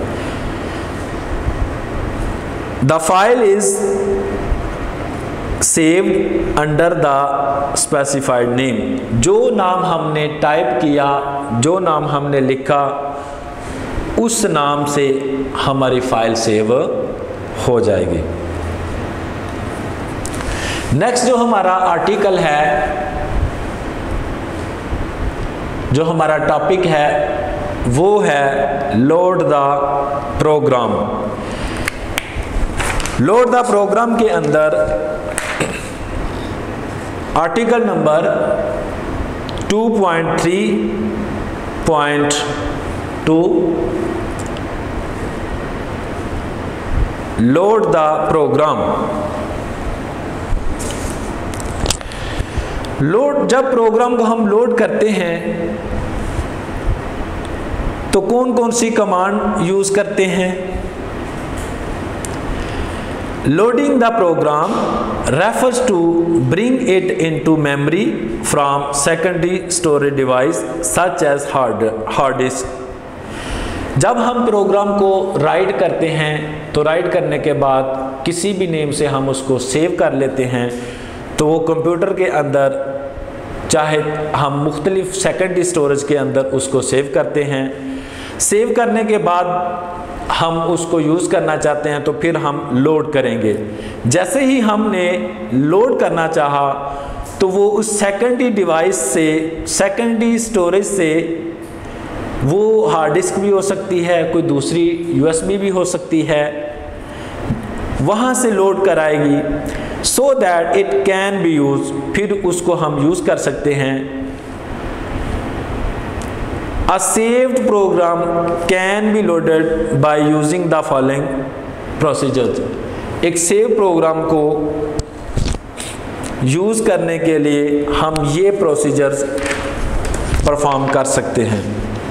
The file is saved under the specified name. जो नाम हमने टाइप किया, जो नाम हमने लिखा, उस नाम से हमारी फाइल सेव हो जाएगी। नेक्स्ट जो हमारा आर्टिकल है, जो हमारा टॉपिक है वो है load the program. Load the program के अंदर article number two point three point two load the program. Load, जब प्रोग्राम को हम लोड करते हैं तो कौन कौन सी कमांड यूज करते हैं? Loading the program refers to bring it into memory from secondary storage device such as hard hard disk. जब हम प्रोग्राम को राइट करते हैं तो राइट करने के बाद किसी भी नेम से हम उसको सेव कर लेते हैं, तो वो कंप्यूटर के अंदर, चाहे हम मुख्तलिफ सेकेंडरी स्टोरेज के अंदर उसको सेव करते हैं। सेव करने के बाद हम उसको यूज़ करना चाहते हैं तो फिर हम लोड करेंगे। जैसे ही हमने लोड करना चाहा तो वो उस सेकेंडरी डिवाइस से, सेकेंडरी स्टोरेज से, वो हार्ड डिस्क भी हो सकती है, कोई दूसरी यूएसबी भी हो सकती है, वहाँ से लोड कराएगी so that it can be use. फिर उसको हम यूज़ कर सकते हैं। A saved program can be loaded by using the following procedures। एक सेव प्रोग्राम को यूज़ करने के लिए हम ये प्रोसीजर्स परफॉर्म कर सकते हैं।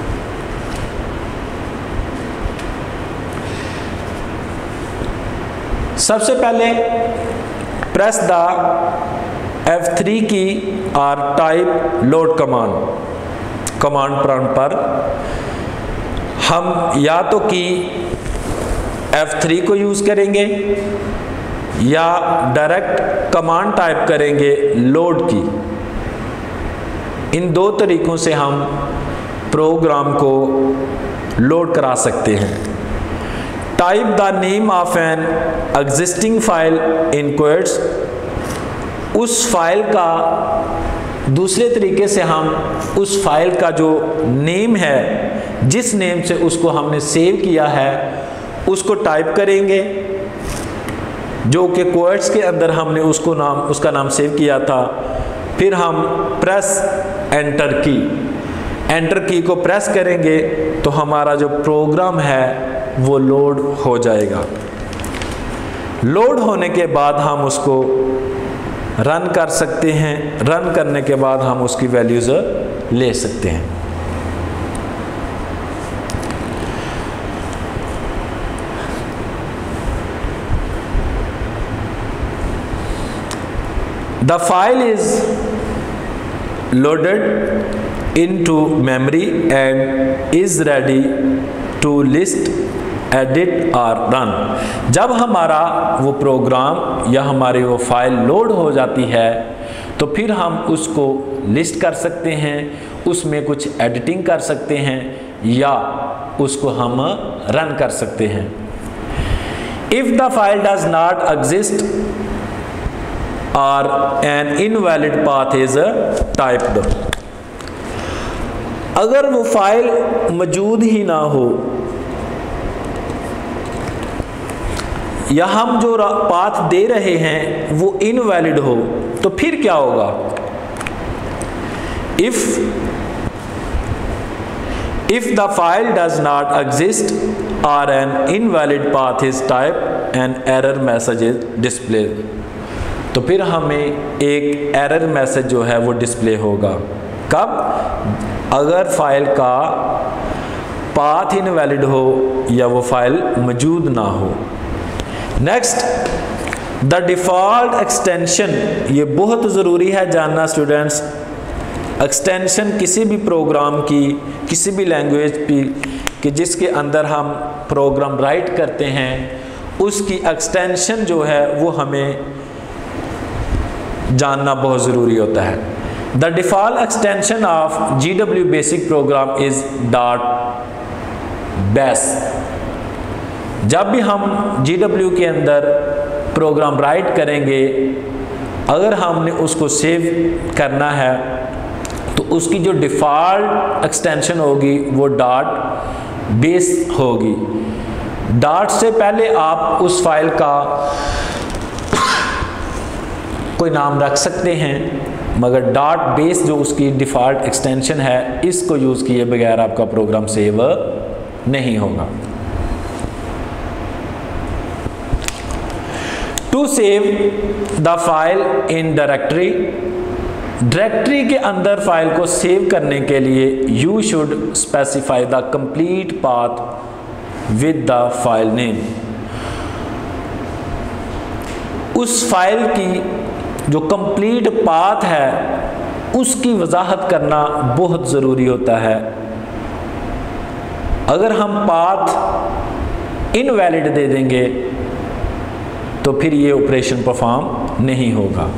सबसे पहले press the F three key और type load command. Command prompt पर हम या तो की एफ थ्री को यूज़ करेंगे या डायरेक्ट कमांड टाइप करेंगे लोड की। इन दो तरीक़ों से हम प्रोग्राम को लोड करा सकते हैं। Type the name of an existing file in quotes. उस फाइल का दूसरे तरीके से हम उस फाइल का जो नेम है, जिस नेम से उसको हमने सेव किया है, उसको टाइप करेंगे, जो कि क्वेट्स के अंदर हमने उसको नाम उसका नाम सेव किया था। फिर हम प्रेस एंटर की एंटर की को प्रेस करेंगे तो हमारा जो प्रोग्राम है वो लोड हो जाएगा। लोड होने के बाद हम उसको रन कर सकते हैं। रन करने के बाद हम उसकी वैल्यूज़ ले सकते हैं। The file is loaded into memory and is ready to list, edit और रन। जब हमारा वो प्रोग्राम या हमारी वो फाइल लोड हो जाती है तो फिर हम उसको लिस्ट कर सकते हैं, उसमें कुछ एडिटिंग कर सकते हैं या उसको हम रन कर सकते हैं। If the file does not exist और an invalid path is typed. अगर वो फाइल मौजूद ही ना हो या हम जो पाथ दे रहे हैं वो इनवैलिड हो तो फिर क्या होगा? If if the file does not exist और an invalid path is type an error message is display. तो फिर हमें एक एरर मैसेज जो है वो डिस्प्ले होगा। कब? अगर फाइल का पाथ इनवैलिड हो या वो फाइल मौजूद ना हो। नेक्स्ट, द डिफ़ॉल्ट एक्सटेंशन, ये बहुत ज़रूरी है जानना स्टूडेंट्स। एक्सटेंशन किसी भी प्रोग्राम की, किसी भी लैंग्वेज की कि जिसके अंदर हम प्रोग्राम राइट करते हैं, उसकी एक्सटेंशन जो है वो हमें जानना बहुत ज़रूरी होता है। The default extension of G W BASIC program is dot bas. जब भी हम जी डब्ल्यू के अंदर प्रोग्राम राइट करेंगे, अगर हमने उसको सेव करना है तो उसकी जो डिफ़ॉल्ट एक्सटेंशन होगी वो डॉट बेस होगी। डॉट से पहले आप उस फाइल का कोई नाम रख सकते हैं, मगर डॉट बेस जो उसकी डिफ़ॉल्ट एक्सटेंशन है, इसको यूज़ किए बगैर आपका प्रोग्राम सेव नहीं होगा। To save the file in directory, directory के अंदर फाइल को सेव करने के लिए you should specify the complete path with the file name. उस फाइल की जो कंप्लीट पाथ है उसकी वजाहत करना बहुत ज़रूरी होता है। अगर हम पाथ इनवैलिड दे देंगे तो फिर ये ऑपरेशन परफॉर्म नहीं होगा।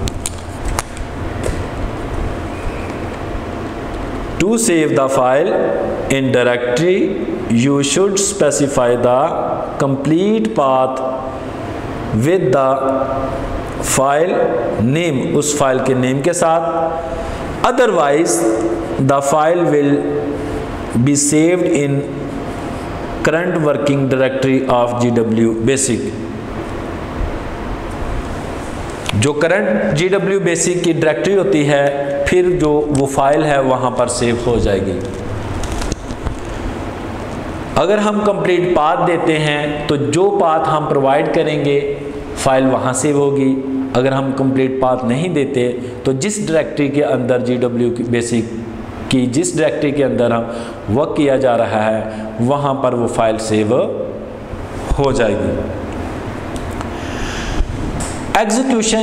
To save the file in directory you should specify the complete path with the file name, उस फाइल के नेम के साथ। Otherwise the file will be saved in current working directory of G W BASIC. जो current G W BASIC की directory होती है, फिर जो वो फाइल है वहाँ पर सेव हो जाएगी। अगर हम कंप्लीट पाथ देते हैं तो जो पाथ हम प्रोवाइड करेंगे फाइल वहाँ सेव होगी। अगर हम कंप्लीट पाथ नहीं देते तो जिस डायरेक्टरी के अंदर जी डब्ल्यू बेसिक की जिस डायरेक्टरी के अंदर हम वर्क किया जा रहा है वहाँ पर वो फाइल सेव हो जाएगी। Execution,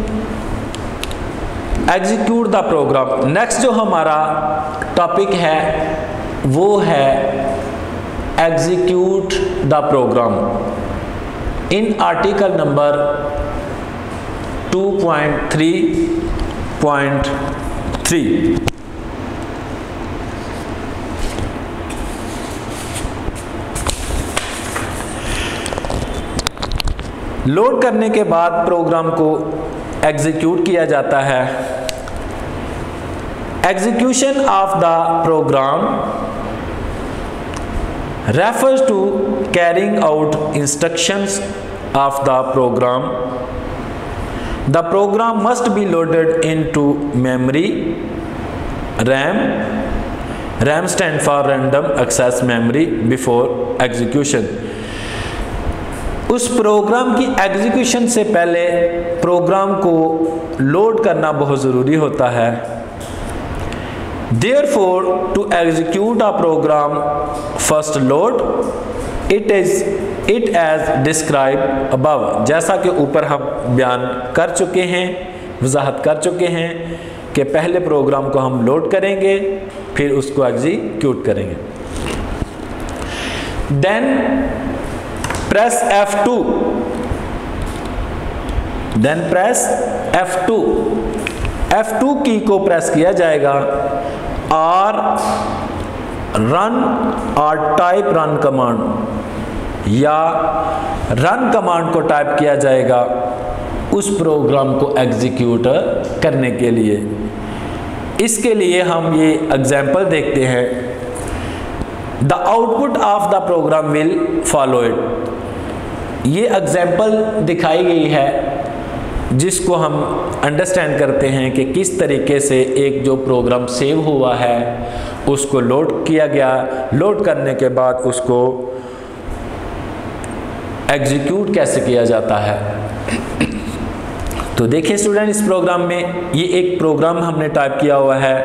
execute the program. Next जो हमारा टॉपिक है वो है execute the program. In article number two point three point three load करने के बाद प्रोग्राम को एग्जीक्यूट किया जाता है। Execution of the program refers to carrying out instructions of the program. The program must be loaded into memory, RAM. RAM stand for random access memory before execution. उस program की execution से पहले programme को load करना बहुत ज़रूरी होता है। Therefore, to execute a program, first load it is it as described above। जैसा कि ऊपर हम बयान कर चुके हैं, वजाहत कर चुके हैं कि पहले प्रोग्राम को हम लोड करेंगे फिर उसको एग्जीक्यूट करेंगे। Then press F two, then press F two, F two की को प्रेस किया जाएगा और रन और टाइप रन कमांड या रन कमांड को टाइप किया जाएगा उस प्रोग्राम को एग्जीक्यूट करने के लिए। इसके लिए हम ये एग्जाम्पल देखते हैं। The output of the program will follow it. ये एग्जाम्पल दिखाई गई है जिसको हम अंडरस्टैंड करते हैं कि किस तरीके से एक जो प्रोग्राम सेव हुआ है उसको लोड किया गया। लोड करने के बाद उसको एग्जीक्यूट कैसे किया जाता है। तो देखिए स्टूडेंट, इस प्रोग्राम में ये एक प्रोग्राम हमने टाइप किया हुआ है,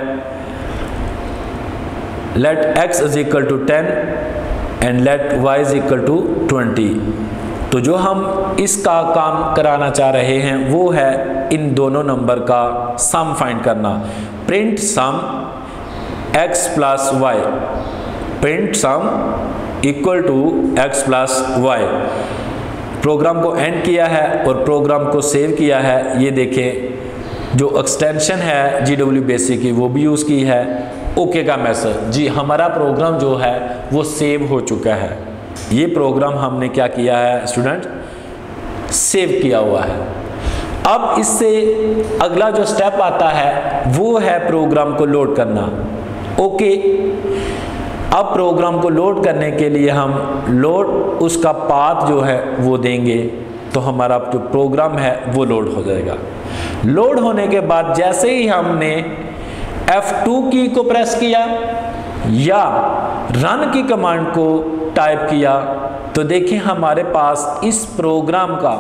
let x is equal to ten and let y is equal to twenty. तो जो हम इसका काम कराना चाह रहे हैं वो है इन दोनों नंबर का सम फाइंड करना। Print sum x plus y, print sum equal to x plus y. Program को एंड किया है और प्रोग्राम को सेव किया है। ये देखें, जो एक्सटेंशन है जी डब्ल्यू बेसिक की वो भी यूज़ की है। ओके का मैसेज, जी हमारा प्रोग्राम जो है वो सेव हो चुका है। ये प्रोग्राम हमने क्या किया है स्टूडेंट, सेव किया हुआ है। अब इससे अगला जो स्टेप आता है वो है प्रोग्राम को लोड करना। ओके, अब प्रोग्राम को लोड करने के लिए हम लोड उसका पाथ जो है वो देंगे, तो हमारा जो प्रोग्राम है वो लोड हो जाएगा। लोड होने के बाद जैसे ही हमने एफ टू की को प्रेस किया या रन की कमांड को टाइप किया, तो देखिए हमारे पास इस प्रोग्राम का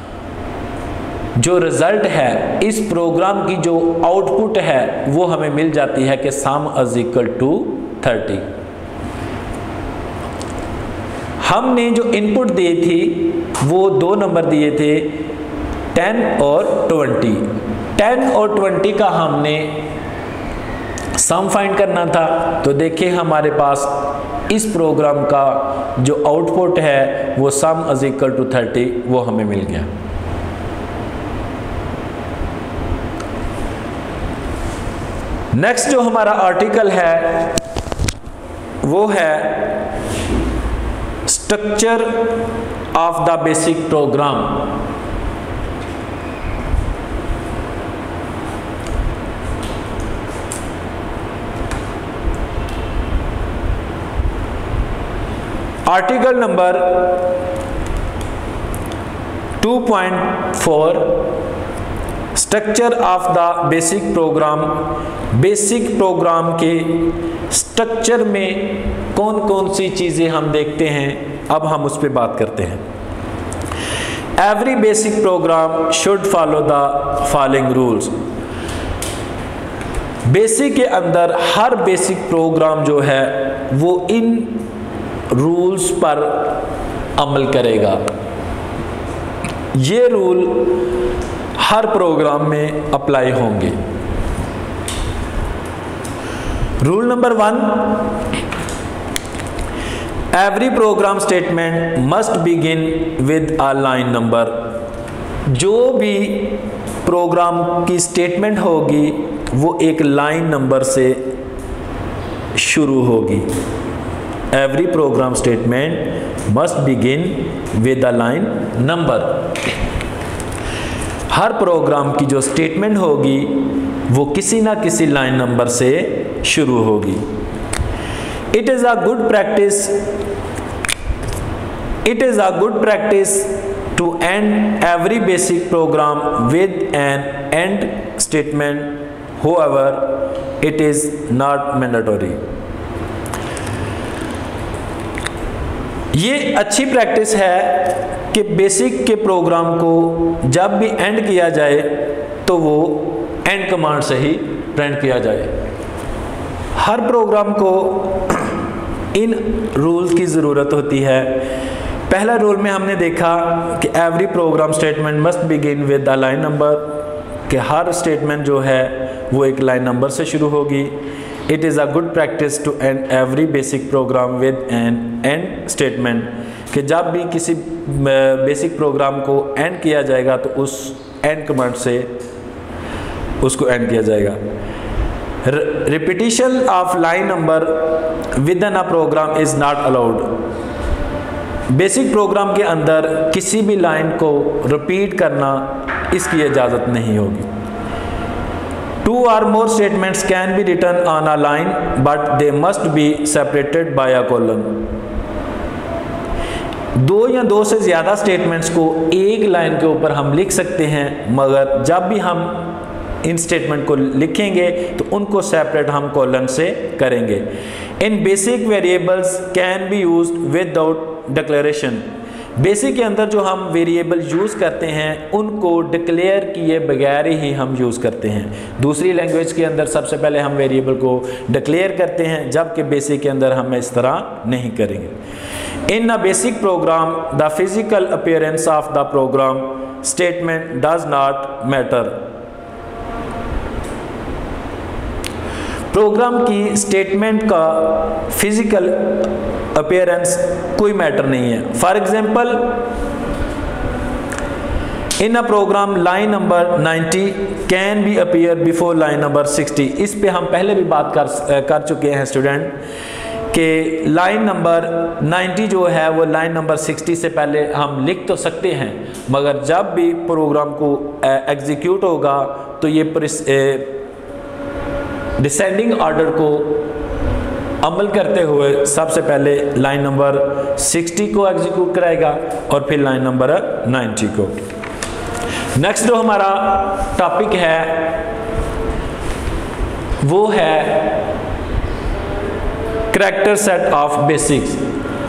जो रिजल्ट है, इस प्रोग्राम की जो आउटपुट है वो हमें मिल जाती है कि sum is equal to thirty. हमने जो इनपुट दी थी वो दो नंबर दिए थे, टेन और ट्वेंटी। टेन और ट्वेंटी का हमने सम फाइंड करना था। तो देखिए हमारे पास इस प्रोग्राम का जो आउटपुट है वो sum is equal to thirty, वो हमें मिल गया। नेक्स्ट जो हमारा आर्टिकल है वो है structure of the BASIC program. Article number two point four, structure of the BASIC program. BASIC program के स्ट्रक्चर में कौन कौन सी चीज़ें हम देखते हैं, अब हम उस पर बात करते हैं। Every BASIC program should follow the following rules. BASIC के अंदर हर बेसिक प्रोग्राम जो है वो इन रूल्स पर अमल करेगा। ये रूल हर प्रोग्राम में अप्लाई होंगे। Rule number one, every program statement must begin with a line number. जो भी प्रोग्राम की स्टेटमेंट होगी वो एक लाइन नंबर से शुरू होगी। Every program statement must begin with a line number. हर प्रोग्राम की जो स्टेटमेंट होगी वो किसी ना किसी लाइन नंबर से शुरू होगी। It is a good practice it is a good practice to end every BASIC program with an end statement, however it is not mandatory. ये अच्छी प्रैक्टिस है कि बेसिक के प्रोग्राम को जब भी एंड किया जाए तो वो एंड कमांड से ही प्रिंट किया जाए। हर प्रोग्राम को इन रूल्स की ज़रूरत होती है। पहला रूल में हमने देखा कि every program statement must begin with a line number, कि हर स्टेटमेंट जो है वो एक लाइन नंबर से शुरू होगी। It is a good practice to end every BASIC program with an end statement, कि जब भी किसी बेसिक प्रोग्राम को एंड किया जाएगा तो उस एंड कमांड से उसको एंड किया जाएगा। Repetition of line number within a program is not allowed. BASIC program के अंदर किसी भी लाइन को रिपीट करना इसकी इजाज़त नहीं होगी। Two or more statements can be written on a line, but they must be separated by a colon. दो या दो से ज़्यादा स्टेटमेंट्स को एक लाइन के ऊपर हम लिख सकते हैं, मगर जब भी हम इन स्टेटमेंट को लिखेंगे तो उनको सेपरेट हम कॉलन से करेंगे। In BASIC variables can be used without declaration. BASIC के अंदर जो हम वेरिएबल यूज़ करते हैं उनको डिक्लेयर किए बगैर ही हम यूज़ करते हैं। दूसरी लैंग्वेज के अंदर सबसे पहले हम वेरिएबल को डिक्लेयर करते हैं, जबकि बेसिक के अंदर हम इस तरह नहीं करेंगे। In a BASIC program the physical appearance of the program statement does not matter. Program की स्टेटमेंट का फिजिकल अपीयरेंस कोई मैटर नहीं है। For example, in a program line number ninety can be appear before line number sixty. इस पे हम पहले भी बात कर कर चुके हैं स्टूडेंट कि लाइन नंबर नाइंटी जो है वो लाइन नंबर सिक्सटी से पहले हम लिख तो सकते हैं, मगर जब भी प्रोग्राम को एग्जीक्यूट होगा तो ये डिसेंडिंग ऑर्डर को अमल करते हुए सबसे पहले लाइन नंबर सिक्सटी को एग्जीक्यूट कराएगा और फिर लाइन नंबर नाइंटी को। नेक्स्ट जो हमारा टॉपिक है वो है character set of BASICs.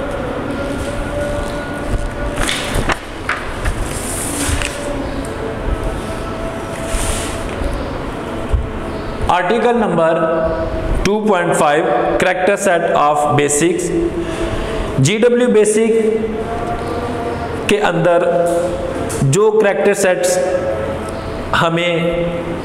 Article number two point five character set of BASICs. GW BASIC के अंदर जो कैरेक्टर सेट्स हमें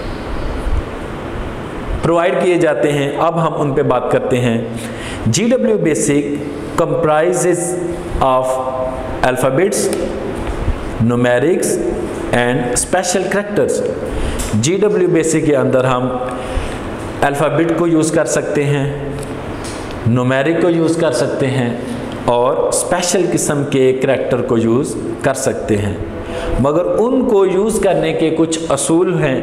प्रोवाइड किए जाते हैं अब हम उन पे बात करते हैं। GW BASIC comprises of alphabets, numerics and special characters. GW BASIC के अंदर हम अल्फ़ाबेट को यूज़ कर सकते हैं, न्यूमेरिक को यूज़ कर सकते हैं और स्पेशल किस्म के करैक्टर को यूज़ कर सकते हैं, मगर उनको यूज़ करने के कुछ असूल हैं।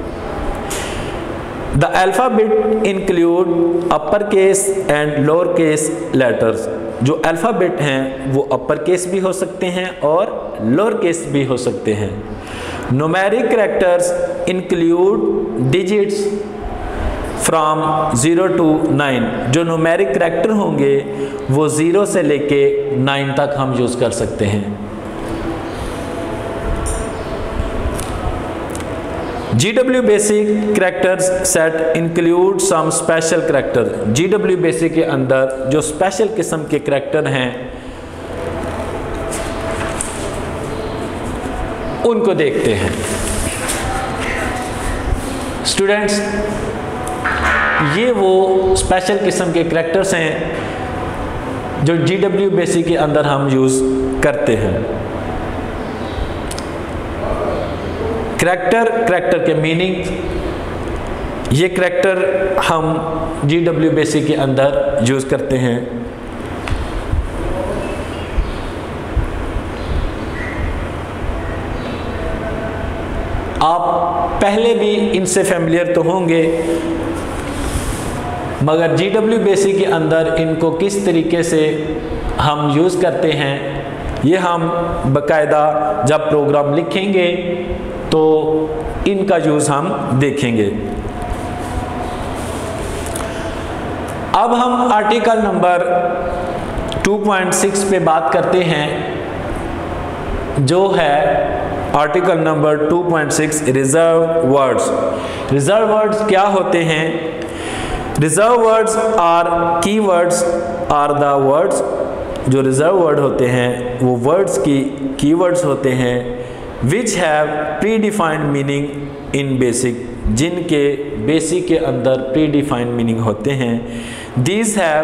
The alphabet include upper case and lower case letters. जो अल्फ़ाबेट हैं वो अपर केस भी हो सकते हैं और लोअर केस भी हो सकते हैं। Numeric characters include digits from zero to nine. जो न्यूमेरिक कैरेक्टर होंगे वो ज़ीरो से लेके नाइन तक हम यूज़ कर सकते हैं। GW BASIC characters set include some special character. GW BASIC के अंदर जो स्पेशल किस्म के कैरेक्टर हैं उनको देखते हैं। स्टूडेंट्स, ये वो स्पेशल किस्म के कैरेक्टर्स हैं जो जीडब्ल्यू बेसिक के अंदर हम यूज़ करते हैं। कैरेक्टर, कैरेक्टर के मीनिंग, ये कैरेक्टर हम जीडब्ल्यू बेसिक के अंदर यूज़ करते हैं। आप पहले भी इनसे फैमिलियर तो होंगे, मगर जीडब्ल्यू बेसिक के अंदर इनको किस तरीके से हम यूज़ करते हैं ये हम बाकायदा जब प्रोग्राम लिखेंगे तो इनका यूज़ हम देखेंगे। अब हम article number two point six पे बात करते हैं, जो है article number two point six reserve words. Reserve words क्या होते हैं? Reserve words are key words are the words. जो रिजर्व वर्ड होते हैं वो वर्ड्स की की वर्ड्स होते हैं which have predefined meaning in BASIC, जिनके बेसिक के अंदर प्री डिफाइंड मीनिंग होते हैं। These have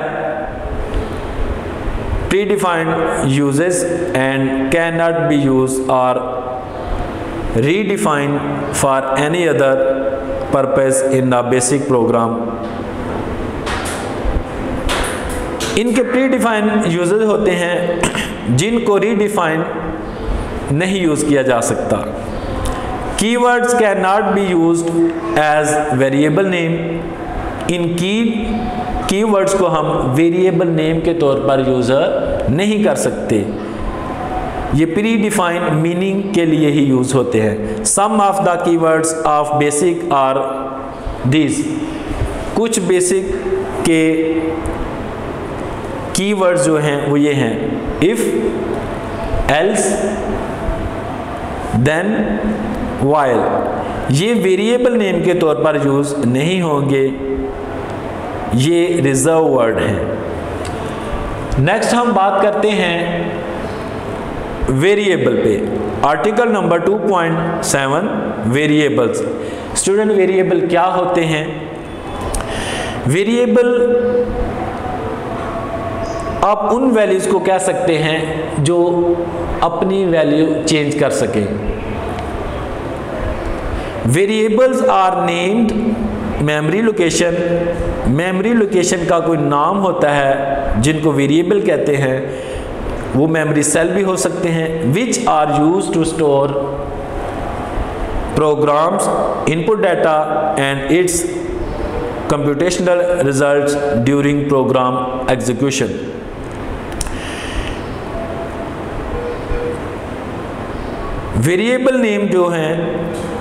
predefined usages and can not be use और redefined for any other purpose in the BASIC program. इनके predefined uses होते हैं जिनको रीडिफाइन नहीं यूज़ किया जा सकता। Keywords can not be used as variable name. इन की कीवर्ड्स को हम वेरिएबल नेम के तौर पर यूज़र नहीं कर सकते, ये प्री डिफाइंड मीनिंग के लिए ही यूज़ होते हैं। Some of the keywords of BASIC are this. कुछ बेसिक के कीवर्ड्स जो हैं वो ये हैं। If, else, then, while. ये वेरिएबल नेम के तौर पर यूज नहीं होंगे, ये रिजर्व वर्ड हैं। नेक्स्ट हम बात करते हैं वेरिएबल पे। Article number two point seven, variables. Student, variable क्या होते हैं? वेरिएबल आप उन वैल्यूज को कह सकते हैं जो अपनी वैल्यू चेंज कर सकें। Variables are named memory location. Memory location का कोई नाम होता है जिनको वेरिएबल कहते हैं, वो मेमोरी सेल भी हो सकते हैं। Which are use to store programs, input data and its computational results during program execution. Variable name जो हैं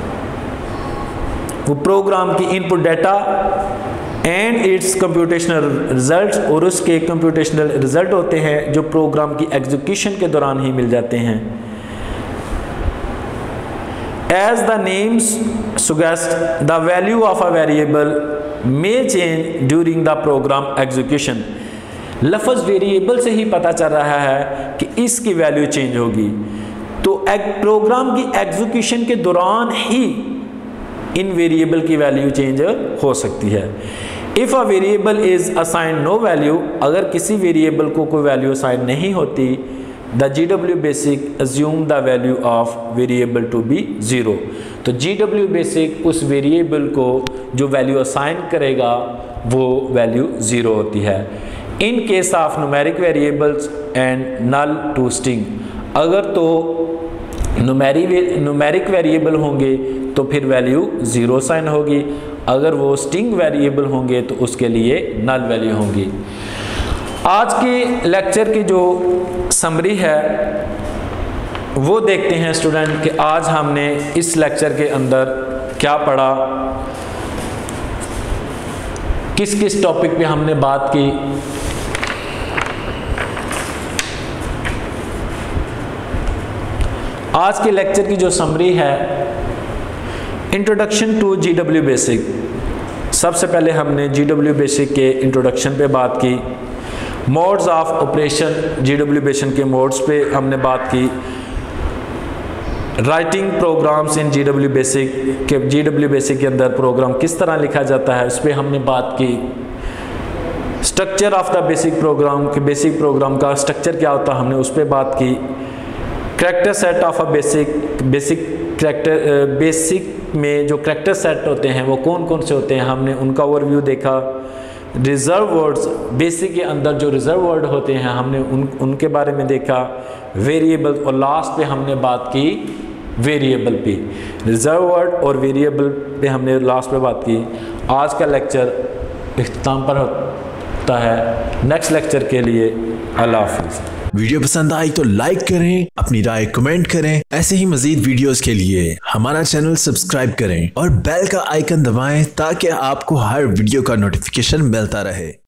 वो प्रोग्राम की input data and its computational results, और उसके कंप्यूटेशनल रिजल्ट होते हैं जो प्रोग्राम की एग्जीक्यूशन के दौरान ही मिल जाते हैं। As the names suggest, the value of a variable may change during the program execution. लफ्ज़ वेरिएबल से ही पता चल रहा है कि इसकी वैल्यू चेंज होगी, तो प्रोग्राम की एग्जीक्यूशन के दौरान ही इन वेरिएबल की वैल्यू चेंज हो सकती है। If a variable is assign no value, अगर किसी वेरिएबल को कोई वैल्यू असाइन नहीं होती, the G W BASIC assume the value of variable to be zero. तो जी डब्ल्यू बेसिक उस वेरिएबल को जो वैल्यू असाइन करेगा वो वैल्यू ज़ीरो होती है। In case of numeric variables and null to string, अगर तो न्यूमेरी न्यूमेरिक वेरिएबल होंगे तो फिर वैल्यू ज़ीरो साइन होगी, अगर वो स्ट्रिंग वेरिएबल होंगे तो उसके लिए नल वैल्यू होंगी। आज के लेक्चर की जो समरी है वो देखते हैं स्टूडेंट कि आज हमने इस लेक्चर के अंदर क्या पढ़ा, किस किस टॉपिक पे हमने बात की। आज के लेक्चर की जो समरी है, introduction to G W BASIC. सबसे पहले हमने जी डब्ल्यू बेसिक के इंट्रोडक्शन पे बात की। Modes of operation, G W BASIC के मोड्स पे हमने बात की। Writing programs in G W BASIC के, जी डब्ल्यू बेसिक के अंदर प्रोग्राम किस तरह लिखा जाता है उस पर हमने बात की। Structure of the BASIC program के, बेसिक प्रोग्राम का स्ट्रक्चर क्या होता है हमने उस पर बात की। Character set of a BASIC, BASIC character BASIC में जो करैक्टर सेट होते हैं वो कौन कौन से होते हैं, हमने उनका ओवरव्यू देखा। रिजर्व वर्ड्स, बेसिक के अंदर जो रिजर्व वर्ड होते हैं हमने उन उनके बारे में देखा। वेरिएबल, और लास्ट पे हमने बात की वेरिएबल पे। रिजर्व वर्ड और वेरिएबल पे हमने लास्ट पे बात की। आज का लेक्चर इख्तिताम पर होता है। नेक्स्ट लेक्चर के लिए अल्लाह हाफिज़। वीडियो पसंद आई तो लाइक करें, अपनी राय कमेंट करें। ऐसे ही मजीद वीडियोस के लिए हमारा चैनल सब्सक्राइब करें और बेल का आइकन दबाएं ताकि आपको हर वीडियो का नोटिफिकेशन मिलता रहे।